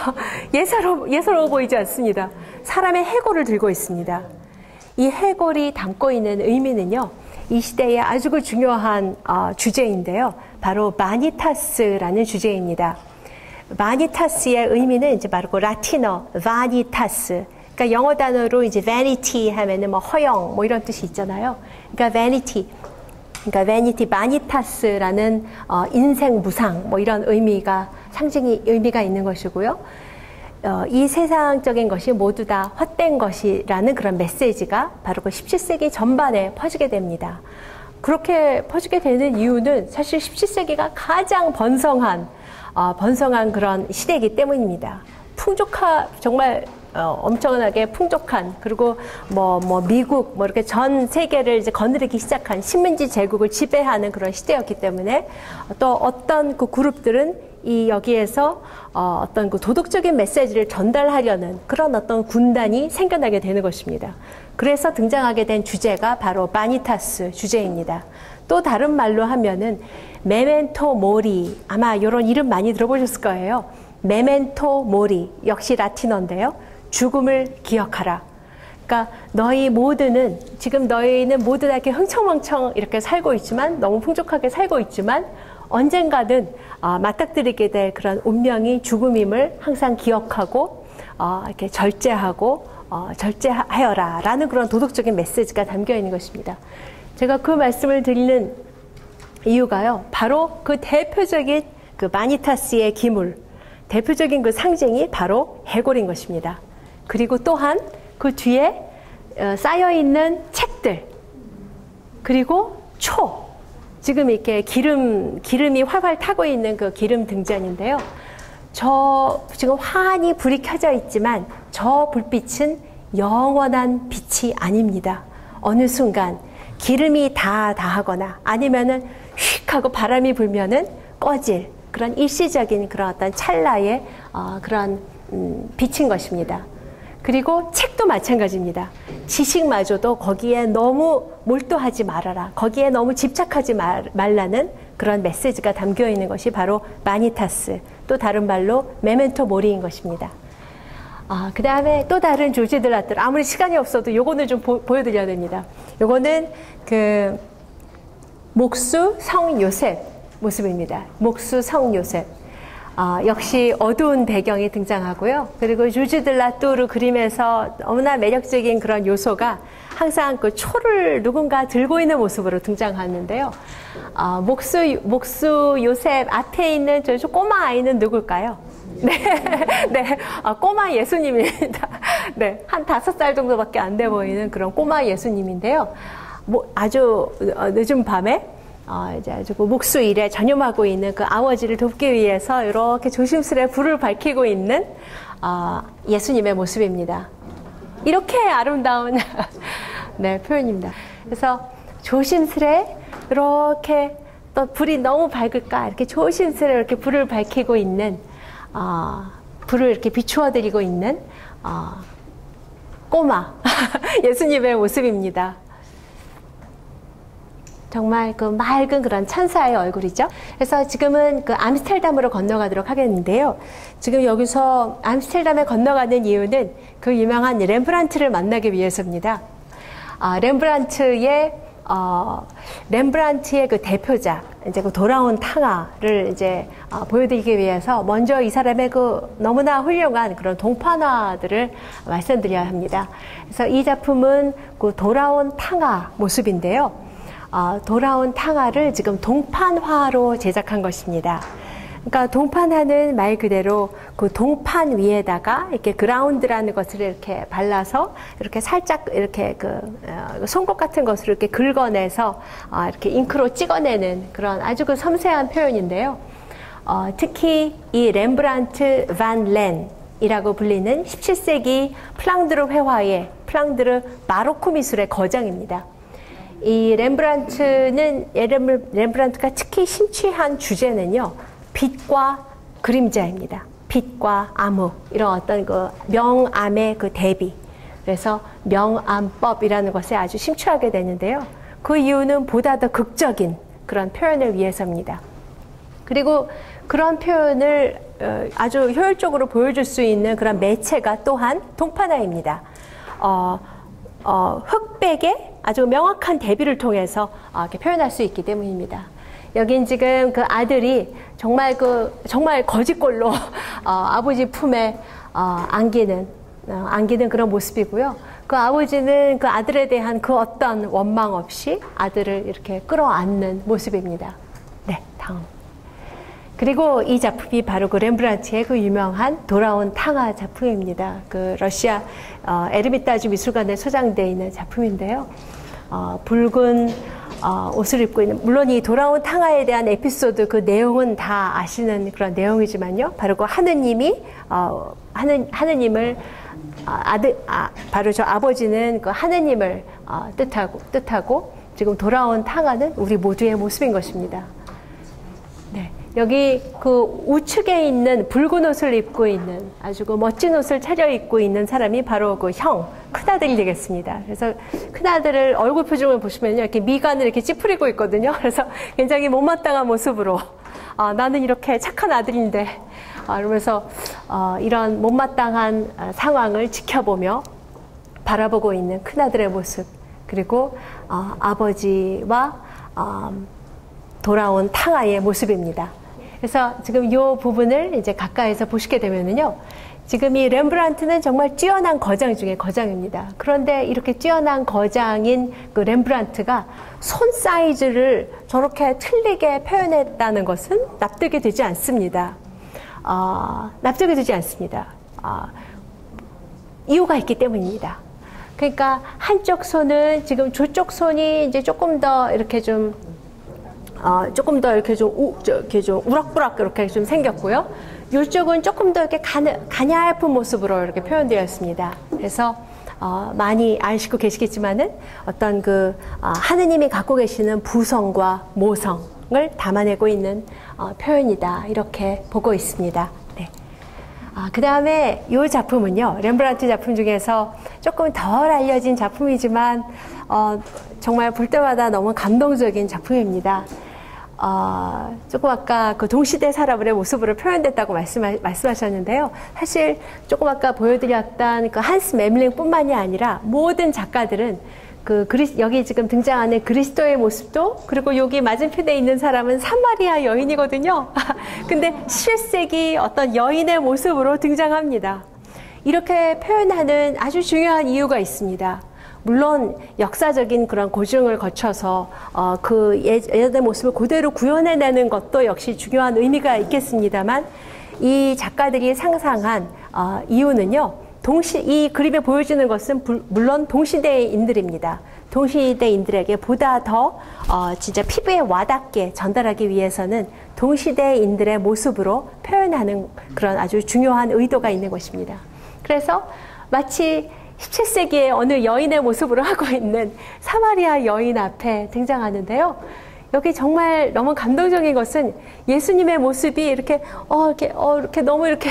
예사로, 예사로워 보이지 않습니다. 사람의 해골을 들고 있습니다. 이 해골이 담고 있는 의미는요, 이 시대의 아주 그 중요한 어, 주제인데요. 바로 마니타스라는 주제입니다. 바니타스의 의미는 이제 바로 그 라틴어 바니타스. 그러니까 영어 단어로 이제 vanity 하면은 뭐 허영 뭐 이런 뜻이 있잖아요. 그러니까 vanity. 그러니까 vanity 바니타스라는 어, 인생 무상 뭐 이런 의미가 상징이 의미가 있는 것이고요. 어, 이 세상적인 것이 모두 다 헛된 것이라는 그런 메시지가 바로 그 십칠 세기 전반에 퍼지게 됩니다. 그렇게 퍼지게 되는 이유는 사실 십칠 세기가 가장 번성한 어, 번성한 그런 시대이기 때문입니다. 풍족한 정말 어, 엄청나게 풍족한 그리고 뭐, 뭐 미국 뭐 이렇게 전 세계를 이제 거느리기 시작한 식민지 제국을 지배하는 그런 시대였기 때문에 또 어떤 그 그룹들은 이 여기에서 어, 어떤 그 도덕적인 메시지를 전달하려는 그런 어떤 군단이 생겨나게 되는 것입니다. 그래서 등장하게 된 주제가 바로 바니타스 주제입니다. 또 다른 말로 하면은 메멘토 모리, 아마 이런 이름 많이 들어보셨을 거예요. 메멘토 모리, 역시 라틴어인데요. 죽음을 기억하라. 그러니까 너희 모두는 지금 너희는 모두 다 이렇게 흥청망청 이렇게 살고 있지만 너무 풍족하게 살고 있지만 언젠가는 어, 맞닥뜨리게 될 그런 운명이 죽음임을 항상 기억하고 어, 이렇게 절제하고 어, 절제하여라 라는 그런 도덕적인 메시지가 담겨 있는 것입니다. 제가 그 말씀을 드리는 이유가요. 바로 그 대표적인 그 바니타스의 기물, 대표적인 그 상징이 바로 해골인 것입니다. 그리고 또한 그 뒤에 쌓여있는 책들, 그리고 초, 지금 이렇게 기름, 기름이 활활 타고 있는 그 기름 등잔인데요. 저 지금 환히 불이 켜져 있지만 저 불빛은 영원한 빛이 아닙니다. 어느 순간 기름이 다 다하거나 아니면은 휙 하고 바람이 불면은 꺼질 그런 일시적인 그런 어떤 찰나의 어, 그런 음, 빛인 것입니다. 그리고 책도 마찬가지입니다. 지식마저도 거기에 너무 몰두하지 말아라. 거기에 너무 집착하지 말, 말라는 그런 메시지가 담겨 있는 것이 바로 바니타스, 또 다른 말로 메멘토 모리인 것입니다. 아, 그 다음에 또 다른 조지들라들, 아무리 시간이 없어도 요거는 좀 보, 보여드려야 됩니다. 요거는 그 목수 성 요셉 모습입니다. 목수 성 요셉. 아, 역시 어두운 배경이 등장하고요. 그리고 주지들라뚜르 그림에서 너무나 매력적인 그런 요소가 항상 그 초를 누군가 들고 있는 모습으로 등장하는데요. 아, 목수, 목수 요셉 앞에 있는 저 꼬마 아이는 누굴까요? 네, 네, 아, 꼬마 예수님입니다. 네, 한 다섯 살 정도밖에 안 돼 보이는 그런 꼬마 예수님인데요. 뭐 아주 늦은 밤에 어, 이제 아주 그 목수 일에 전념하고 있는 그 아버지를 돕기 위해서 이렇게 조심스레 불을 밝히고 있는 어, 예수님의 모습입니다. 이렇게 아름다운 네, 표현입니다. 그래서 조심스레 이렇게 또 불이 너무 밝을까 이렇게 조심스레 이렇게 불을 밝히고 있는 어, 불을 이렇게 비추어 드리고 있는 어, 꼬마 예수님의 모습입니다. 정말 그 맑은 그런 천사의 얼굴이죠. 그래서 지금은 그 암스테르담으로 건너가도록 하겠는데요. 지금 여기서 암스테르담에 건너가는 이유는 그 유명한 렘브란트를 만나기 위해서입니다. 아, 렘브란트의 어, 렘브란트의 그 대표작, 이제 그 돌아온 탕화를 이제 어, 보여드리기 위해서 먼저 이 사람의 그 너무나 훌륭한 그런 동판화들을 말씀드려야 합니다. 그래서 이 작품은 그 돌아온 탕화 모습인데요. 어, 돌아온 탕화를 지금 동판화로 제작한 것입니다. 그러니까 동판화는 말 그대로 그 동판 위에다가 이렇게 그라운드라는 것을 이렇게 발라서 이렇게 살짝 이렇게 그 어, 송곳 같은 것을 이렇게 긁어내서 어, 이렇게 잉크로 찍어내는 그런 아주 그 섬세한 표현인데요. 어, 특히 이 렘브란트 반 렌이라고 불리는 십칠 세기 플랑드르 회화의 플랑드르 바로크 미술의 거장입니다. 이 렘브란트는 렘브란트가 특히 심취한 주제는요, 빛과 그림자입니다. 빛과 암흑, 이런 어떤 그 명암의 그 대비. 그래서 명암법이라는 것에 아주 심취하게 되는데요. 그 이유는 보다 더 극적인 그런 표현을 위해서입니다. 그리고 그런 표현을 아주 효율적으로 보여줄 수 있는 그런 매체가 또한 동판화입니다. 어, 어, 흑백의 아주 명확한 대비를 통해서 어, 이렇게 표현할 수 있기 때문입니다. 여긴 지금 그 아들이 정말 그 정말 거짓골로 어, 아버지 품에 어, 안기는 어, 안기는 그런 모습이고요. 그 아버지는 그 아들에 대한 그 어떤 원망 없이 아들을 이렇게 끌어안는 모습입니다. 네, 다음. 그리고 이 작품이 바로 그 렘브란트의 그 유명한 돌아온 탕아 작품입니다. 그 러시아 어, 에르미타주 미술관에 소장되어 있는 작품인데요. 어, 붉은 어, 옷을 입고 있는, 물론 이 돌아온 탕아에 대한 에피소드 그 내용은 다 아시는 그런 내용이지만요. 바로 그 하느님이 어, 하느, 하느님을 아, 아들 아, 바로 저 아버지는 그 하느님을 어, 뜻하고 뜻하고 지금 돌아온 탕아는 우리 모두의 모습인 것입니다. 네. 여기 그 우측에 있는 붉은 옷을 입고 있는 아주 그 멋진 옷을 차려입고 있는 사람이 바로 그 형, 큰아들이 되겠습니다. 그래서 큰아들을 얼굴 표정을 보시면요. 이렇게 미간을 이렇게 찌푸리고 있거든요. 그래서 굉장히 못마땅한 모습으로 아, 나는 이렇게 착한 아들인데 아, 그러면서 어, 이런 못마땅한 어, 상황을 지켜보며 바라보고 있는 큰아들의 모습 그리고 어, 아버지와 어, 돌아온 탕아의 모습입니다. 그래서 지금 이 부분을 이제 가까이서 보시게 되면은요, 지금 이 렘브란트는 정말 뛰어난 거장 중에 거장입니다. 그런데 이렇게 뛰어난 거장인 그 렘브란트가 손 사이즈를 저렇게 틀리게 표현했다는 것은 납득이 되지 않습니다. 어, 납득이 되지 않습니다. 어, 이유가 있기 때문입니다. 그러니까 한쪽 손은 지금 저쪽 손이 이제 조금 더 이렇게 좀 어, 조금 더 이렇게 좀, 우, 이렇게 좀 우락부락 이렇게 좀 생겼고요. 이쪽은 조금 더 이렇게 가느, 가냘픈 모습으로 이렇게 표현되어 있습니다. 그래서, 어, 많이 아시고 계시겠지만은 어떤 그, 어, 하느님이 갖고 계시는 부성과 모성을 담아내고 있는 어, 표현이다. 이렇게 보고 있습니다. 네. 아, 그 다음에 이 작품은요, 렘브란트 작품 중에서 조금 덜 알려진 작품이지만, 어, 정말 볼 때마다 너무 감동적인 작품입니다. 어, 조금 아까 그 동시대 사람의 모습으로 표현됐다고 말씀하, 말씀하셨는데요. 사실 조금 아까 보여드렸던 그 한스 멤링 뿐만이 아니라 모든 작가들은 그 그리, 여기 지금 등장하는 그리스도의 모습도 그리고 여기 맞은편에 있는 사람은 사마리아 여인이거든요. 근데 십칠 세기 어떤 여인의 모습으로 등장합니다. 이렇게 표현하는 아주 중요한 이유가 있습니다. 물론 역사적인 그런 고증을 거쳐서 어, 그 예전의 모습을 그대로 구현해내는 것도 역시 중요한 의미가 있겠습니다만 이 작가들이 상상한 어, 이유는요. 동시 이 그림에 보여지는 것은 불, 물론 동시대인들입니다. 동시대인들에게 보다 더 어, 진짜 피부에 와닿게 전달하기 위해서는 동시대인들의 모습으로 표현하는 그런 아주 중요한 의도가 있는 것입니다. 그래서 마치 십칠 세기의 어느 여인의 모습으로 하고 있는 사마리아 여인 앞에 등장하는데요. 여기 정말 너무 감동적인 것은 예수님의 모습이 이렇게, 어, 이렇게, 어, 이렇게 너무 이렇게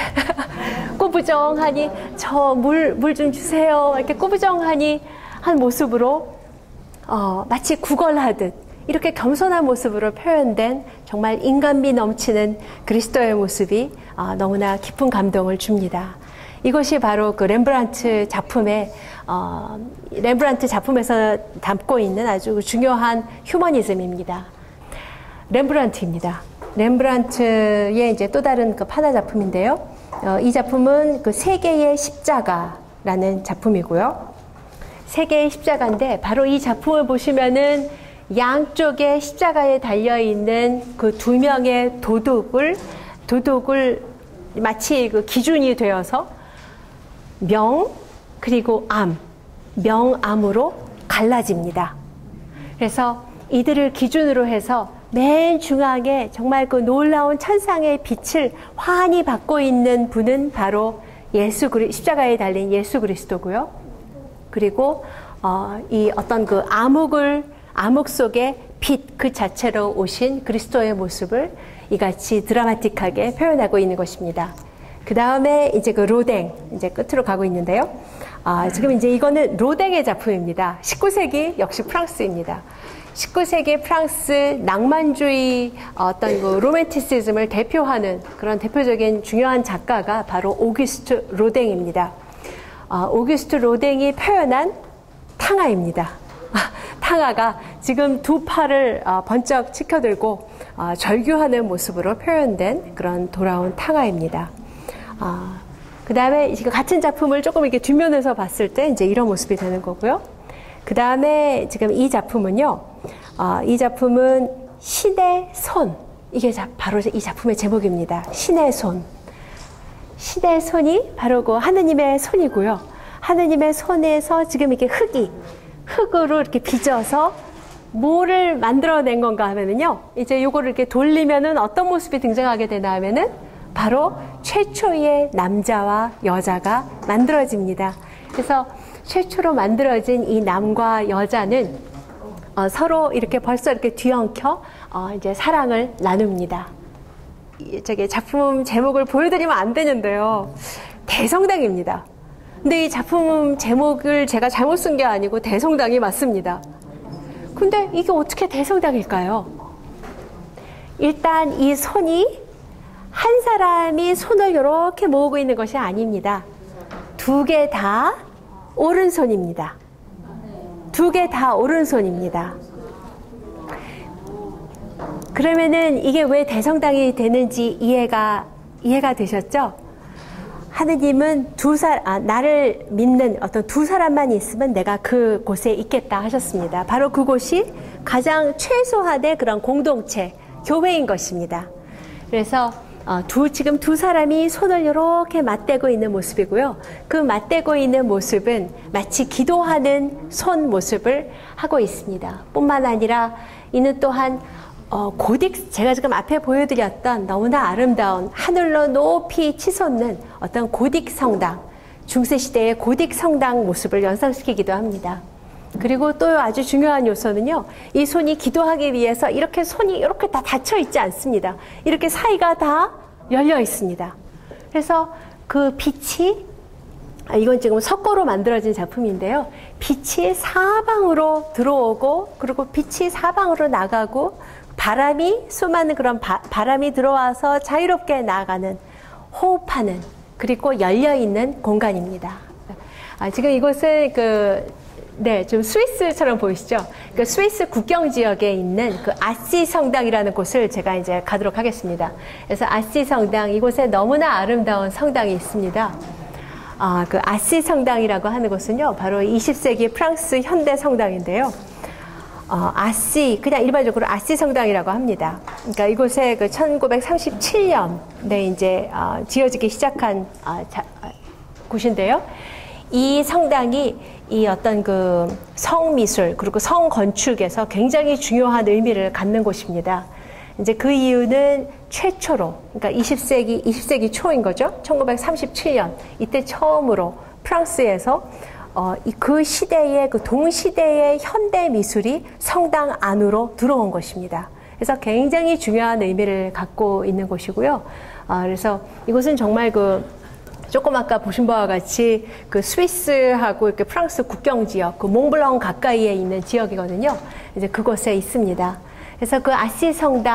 꼬부정하니, 저 물, 물 좀 주세요. 이렇게 꼬부정하니 한 모습으로, 어, 마치 구걸하듯 이렇게 겸손한 모습으로 표현된 정말 인간미 넘치는 그리스도의 모습이 어, 너무나 깊은 감동을 줍니다. 이것이 바로 그 렘브란트 작품의 어, 렘브란트 작품에서 담고 있는 아주 중요한 휴머니즘입니다. 렘브란트입니다. 렘브란트의 이제 또 다른 그 판화 작품인데요. 어, 이 작품은 그 세 개의 십자가라는 작품이고요. 세 개의 십자가인데 바로 이 작품을 보시면은 양쪽에 십자가에 달려 있는 그 두 명의 도둑을 도둑을 마치 그 기준이 되어서 명 그리고 암, 명암으로 갈라집니다. 그래서 이들을 기준으로 해서 맨 중앙에 정말 그 놀라운 천상의 빛을 환히 받고 있는 분은 바로 예수 그리 십자가에 달린 예수 그리스도고요. 그리고 어, 이 어떤 그 암흑을 암흑 속에 빛 그 자체로 오신 그리스도의 모습을 이같이 드라마틱하게 표현하고 있는 것입니다. 그 다음에 이제 그 로댕, 이제 끝으로 가고 있는데요. 아, 지금 이제 이거는 로댕의 작품입니다. 십구 세기 역시 프랑스입니다. 십구 세기 프랑스 낭만주의 어떤 그 로맨티시즘을 대표하는 그런 대표적인 중요한 작가가 바로 오규스트 로댕입니다. 아, 오규스트 로댕이 표현한 탕아입니다. 탕아가 지금 두 팔을 번쩍 치켜들고 어, 절규하는 모습으로 표현된 그런 돌아온 탕화입니다. 어, 그 다음에 같은 작품을 조금 이렇게 뒷면에서 봤을 때 이제 이런 모습이 되는 거고요. 그 다음에 지금 이 작품은요, 어, 이 작품은 신의 손. 이게 자, 바로 이 작품의 제목입니다. 신의 손. 신의 손이 바로 그 하느님의 손이고요. 하느님의 손에서 지금 이렇게 흙이, 흙으로 이렇게 빚어서 뭐를 만들어낸 건가 하면은요, 이제 요거를 이렇게 돌리면은 어떤 모습이 등장하게 되나 하면은 바로 최초의 남자와 여자가 만들어집니다. 그래서 최초로 만들어진 이 남과 여자는 어, 서로 이렇게 벌써 이렇게 뒤엉켜 어, 이제 사랑을 나눕니다. 이, 저기 작품 제목을 보여드리면 안 되는데요. 대성당입니다. 근데 이 작품 제목을 제가 잘못 쓴 게 아니고 대성당이 맞습니다. 근데 이게 어떻게 대성당일까요? 일단 이 손이 한 사람이 손을 이렇게 모으고 있는 것이 아닙니다. 두 개 다 오른손입니다. 두 개 다 오른손입니다. 그러면은 이게 왜 대성당이 되는지 이해가, 이해가 되셨죠? 하느님은 두 사, 아, 나를 믿는 어떤 두 사람만 있으면 내가 그곳에 있겠다 하셨습니다. 바로 그곳이 가장 최소한의 그런 공동체, 교회인 것입니다. 그래서 어, 두, 지금 두 사람이 손을 이렇게 맞대고 있는 모습이고요. 그 맞대고 있는 모습은 마치 기도하는 손 모습을 하고 있습니다. 뿐만 아니라 이는 또한 어, 고딕, 제가 지금 앞에 보여드렸던 너무나 아름다운 하늘로 높이 치솟는 어떤 고딕 성당, 중세시대의 고딕 성당 모습을 연상시키기도 합니다. 그리고 또 아주 중요한 요소는요, 이 손이 기도하기 위해서 이렇게 손이 이렇게 다 닫혀 있지 않습니다. 이렇게 사이가 다 열려 있습니다. 그래서 그 빛이, 아, 이건 지금 석고로 만들어진 작품인데요. 빛이 사방으로 들어오고, 그리고 빛이 사방으로 나가고, 바람이, 수많은 그런 바, 바람이 들어와서 자유롭게 나아가는, 호흡하는, 그리고 열려있는 공간입니다. 아, 지금 이곳은 그, 네, 좀 스위스처럼 보이시죠? 그 스위스 국경 지역에 있는 그 아시 성당이라는 곳을 제가 이제 가도록 하겠습니다. 그래서 아시 성당, 이곳에 너무나 아름다운 성당이 있습니다. 아, 그 아시 성당이라고 하는 곳은요, 바로 이십 세기 프랑스 현대 성당인데요. 어, 아시, 그냥 일반적으로 아시 성당이라고 합니다. 그러니까 이곳에 그 천구백삼십칠 년에 이제 어, 지어지기 시작한 어, 자, 어, 곳인데요. 이 성당이 이 어떤 그 성미술 그리고 성건축에서 굉장히 중요한 의미를 갖는 곳입니다. 이제 그 이유는 최초로, 그러니까 이십 세기, 이십 세기 초인 거죠. 천구백삼십칠 년, 이때 처음으로 프랑스에서 어, 그 시대의, 그 동시대의 현대 미술이 성당 안으로 들어온 것입니다. 그래서 굉장히 중요한 의미를 갖고 있는 곳이고요. 어, 그래서 이곳은 정말 그 조금 아까 보신 바와 같이 그 스위스하고 이렇게 프랑스 국경 지역, 그 몽블랑 가까이에 있는 지역이거든요. 이제 그곳에 있습니다. 그래서 그 아시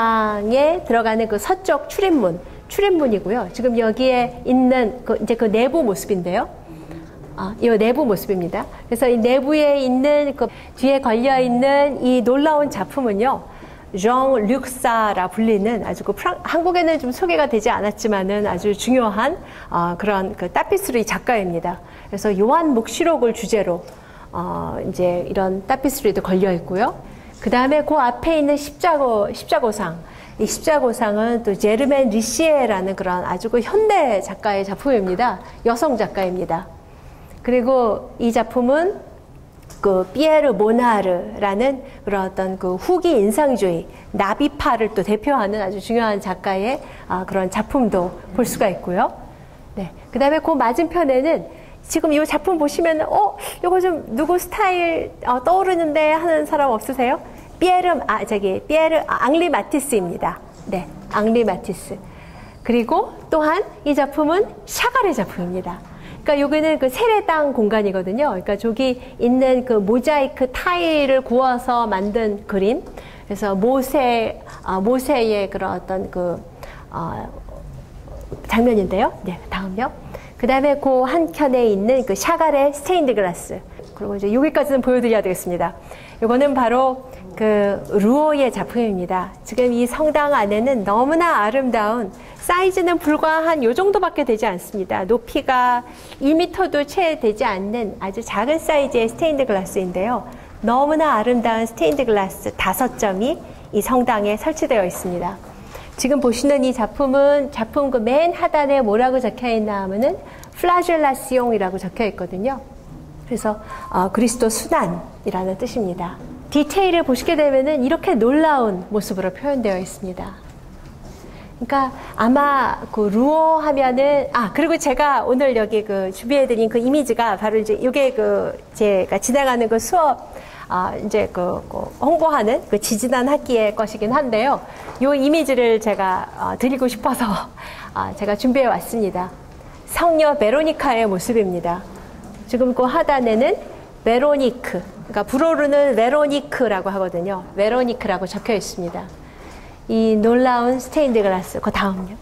성당에 들어가는 그 서쪽 출입문, 출입문이고요. 지금 여기에 있는 그 이제 그 내부 모습인데요. 아, 이 내부 모습입니다. 그래서 이 내부에 있는 그 뒤에 걸려 있는 이 놀라운 작품은요. 정 룩사라 불리는 아주 그 프랑, 한국에는 좀 소개가 되지 않았지만은 아주 중요한 어, 그런 그 타피스리 작가입니다. 그래서 요한 묵시록을 주제로 어, 이제 이런 타피스리도 걸려 있고요. 그 다음에 그 앞에 있는 십자고 십자고상, 이 십자고상은 또 제르멘 리시에라는 그런 아주 그 현대 작가의 작품입니다. 여성 작가입니다. 그리고 이 작품은 그 피에르 모나르라는 그런 어떤 그 후기 인상주의 나비파를 또 대표하는 아주 중요한 작가의 아, 그런 작품도 볼 수가 있고요. 네. 그 다음에 그 맞은편에는 지금 이 작품 보시면 어 이거 좀 누구 스타일 어, 떠오르는데 하는 사람 없으세요? 피에르 아 저기 피에르 아, 앙리 마티스입니다. 네, 앙리 마티스. 그리고 또한 이 작품은 샤갈의 작품입니다. 그러니까 여기는 그 세례당 공간이거든요. 그러니까 저기 있는 그 모자이크 타일을 구워서 만든 그림. 그래서 모세, 아, 모세의 그런 어떤 그, 어, 장면인데요. 네, 다음요. 그 다음에 그 한켠에 있는 그 샤갈의 스테인드 글라스. 그리고 이제 여기까지는 보여드려야 되겠습니다. 이거는 바로 그 루오의 작품입니다. 지금 이 성당 안에는 너무나 아름다운, 사이즈는 불과 한 요 정도밖에 되지 않습니다. 높이가 일 미터도 채 되지 않는 아주 작은 사이즈의 스테인드 글라스인데요. 너무나 아름다운 스테인드 글라스 다섯 점이 이 성당에 설치되어 있습니다. 지금 보시는 이 작품은 작품 그 맨 하단에 뭐라고 적혀 있나 하면은 플라젤라시옹이라고 적혀 있거든요. 그래서 어, 그리스도 순환이라는 뜻입니다. 디테일을 보시게 되면은 이렇게 놀라운 모습으로 표현되어 있습니다. 그러니까 아마 그 루오 하면은, 아 그리고 제가 오늘 여기 그 준비해드린 그 이미지가 바로 이제 이게 그 제가 진행하는 그 수업 아 이제 그, 그 홍보하는 그 지지난 학기의 것이긴 한데요. 이 이미지를 제가 어, 드리고 싶어서 아, 제가 준비해 왔습니다. 성녀 베로니카의 모습입니다. 지금 그 하단에는 베로니크, 그러니까 불어로는 베로니크라고 하거든요. 베로니크라고 적혀 있습니다. 이 놀라운 스테인드 글라스, 그 다음요.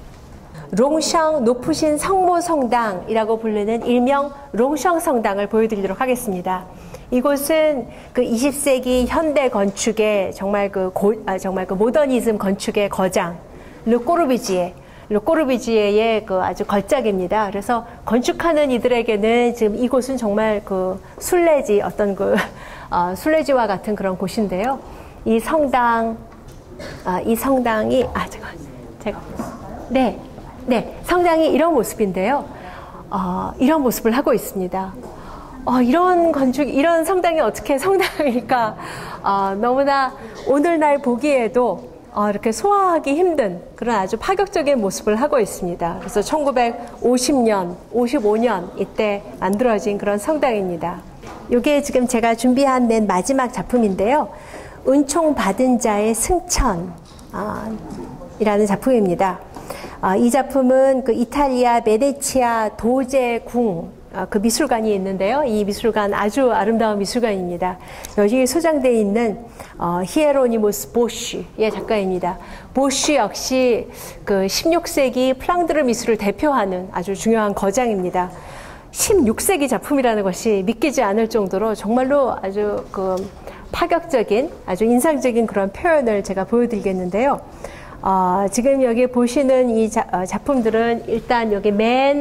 롱샹 높으신 성모 성당이라고 부르는 일명 롱샹 성당을 보여드리도록 하겠습니다. 이곳은 그 이십 세기 현대 건축의 정말 그 고, 아, 정말 그 모더니즘 건축의 거장, 르꼬르비지에 르꼬르비지에의 그 아주 걸작입니다. 그래서 건축하는 이들에게는 지금 이곳은 정말 그 순례지, 어떤 그 어, 순례지와 같은 그런 곳인데요. 이 성당, 아, 이 성당이 아 제가 제가 네, 네 성당이 이런 모습인데요. 어, 이런 모습을 하고 있습니다. 어, 이런 건축, 이런 성당이 어떻게 성당일까? 어, 너무나 오늘날 보기에도 어, 이렇게 소화하기 힘든 그런 아주 파격적인 모습을 하고 있습니다. 그래서 천구백오십 년, 오십오 년 이때 만들어진 그런 성당입니다. 이게 지금 제가 준비한 맨 마지막 작품인데요. 은총 받은 자의 승천 아, 이라는 작품입니다. 아, 이 작품은 그 이탈리아 베네치아 도제궁 아, 그 미술관이 있는데요. 이 미술관 아주 아름다운 미술관입니다. 여기 소장되어 있는 어, 히에로니무스 보쉬의 작가입니다. 보쉬 역시 그 십육 세기 플랑드르 미술을 대표하는 아주 중요한 거장입니다. 십육 세기 작품이라는 것이 믿기지 않을 정도로 정말로 아주 그 파격적인, 아주 인상적인 그런 표현을 제가 보여드리겠는데요. 어, 지금 여기 보시는 이 자, 어, 작품들은 일단 여기 맨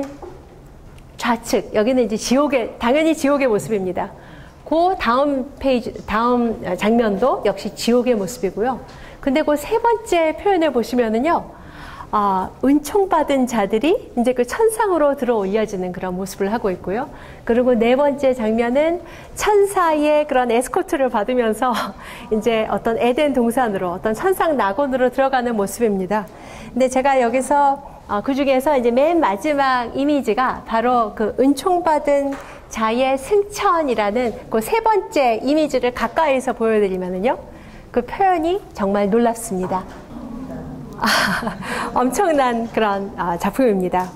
좌측, 여기는 이제 지옥의, 당연히 지옥의 모습입니다. 그 다음 페이지, 다음 장면도 역시 지옥의 모습이고요. 근데 그 세 번째 표현을 보시면은요, 아, 은총받은 자들이 이제 그 천상으로 들어 올려지는 그런 모습을 하고 있고요. 그리고 네 번째 장면은 천사의 그런 에스코트를 받으면서 이제 어떤 에덴 동산으로, 어떤 천상 낙원으로 들어가는 모습입니다. 근데 제가 여기서 어, 그 중에서 이제 맨 마지막 이미지가 바로 그 은총받은 자의 승천이라는 그 세 번째 이미지를 가까이서 보여드리면은요, 그 표현이 정말 놀랍습니다. 아, 엄청난 그런 아, 작품입니다.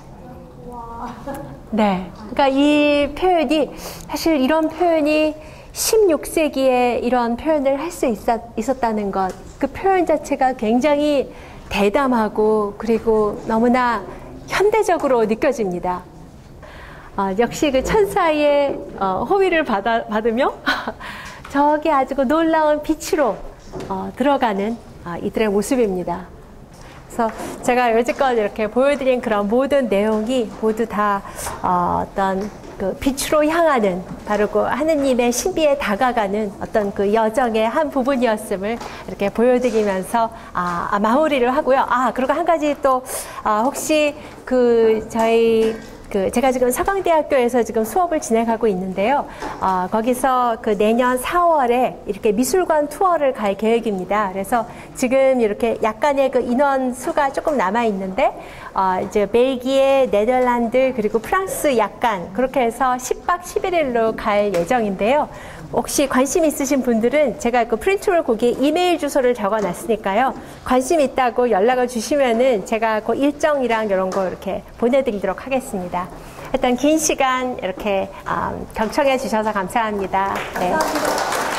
네, 그러니까 이 표현이 사실 이런 표현이 십육 세기에 이런 표현을 할 수 있었다는 것, 그 표현 자체가 굉장히 대담하고 그리고 너무나 현대적으로 느껴집니다. 어, 역시 그 천사의 어, 호의를 받아, 받으며 저기 아주 그 놀라운 빛으로 어, 들어가는 어, 이들의 모습입니다. 그래서 제가 여지껏 이렇게 보여드린 그런 모든 내용이 모두 다 어, 어떤 그 빛으로 향하는 바로 그 하느님의 신비에 다가가는 어떤 그 여정의 한 부분이었음을 이렇게 보여드리면서 아, 아 마무리를 하고요. 아 그리고 한 가지 또 아, 혹시 그 저희 그 제가 지금 서강대학교에서 지금 수업을 진행하고 있는데요. 어, 거기서 그 내년 사월에 이렇게 미술관 투어를 갈 계획입니다. 그래서 지금 이렇게 약간의 그 인원 수가 조금 남아 있는데 어, 이제 벨기에, 네덜란드 그리고 프랑스 약간 그렇게 해서 십 박 십일 일로 갈 예정인데요. 혹시 관심 있으신 분들은 제가 그 프린트롤 거기에 이메일 주소를 적어놨으니까요. 관심 있다고 연락을 주시면은 제가 그 일정이랑 이런 거 이렇게 보내드리도록 하겠습니다. 일단 긴 시간 이렇게 음, 경청해 주셔서 감사합니다. 네. 감사합니다.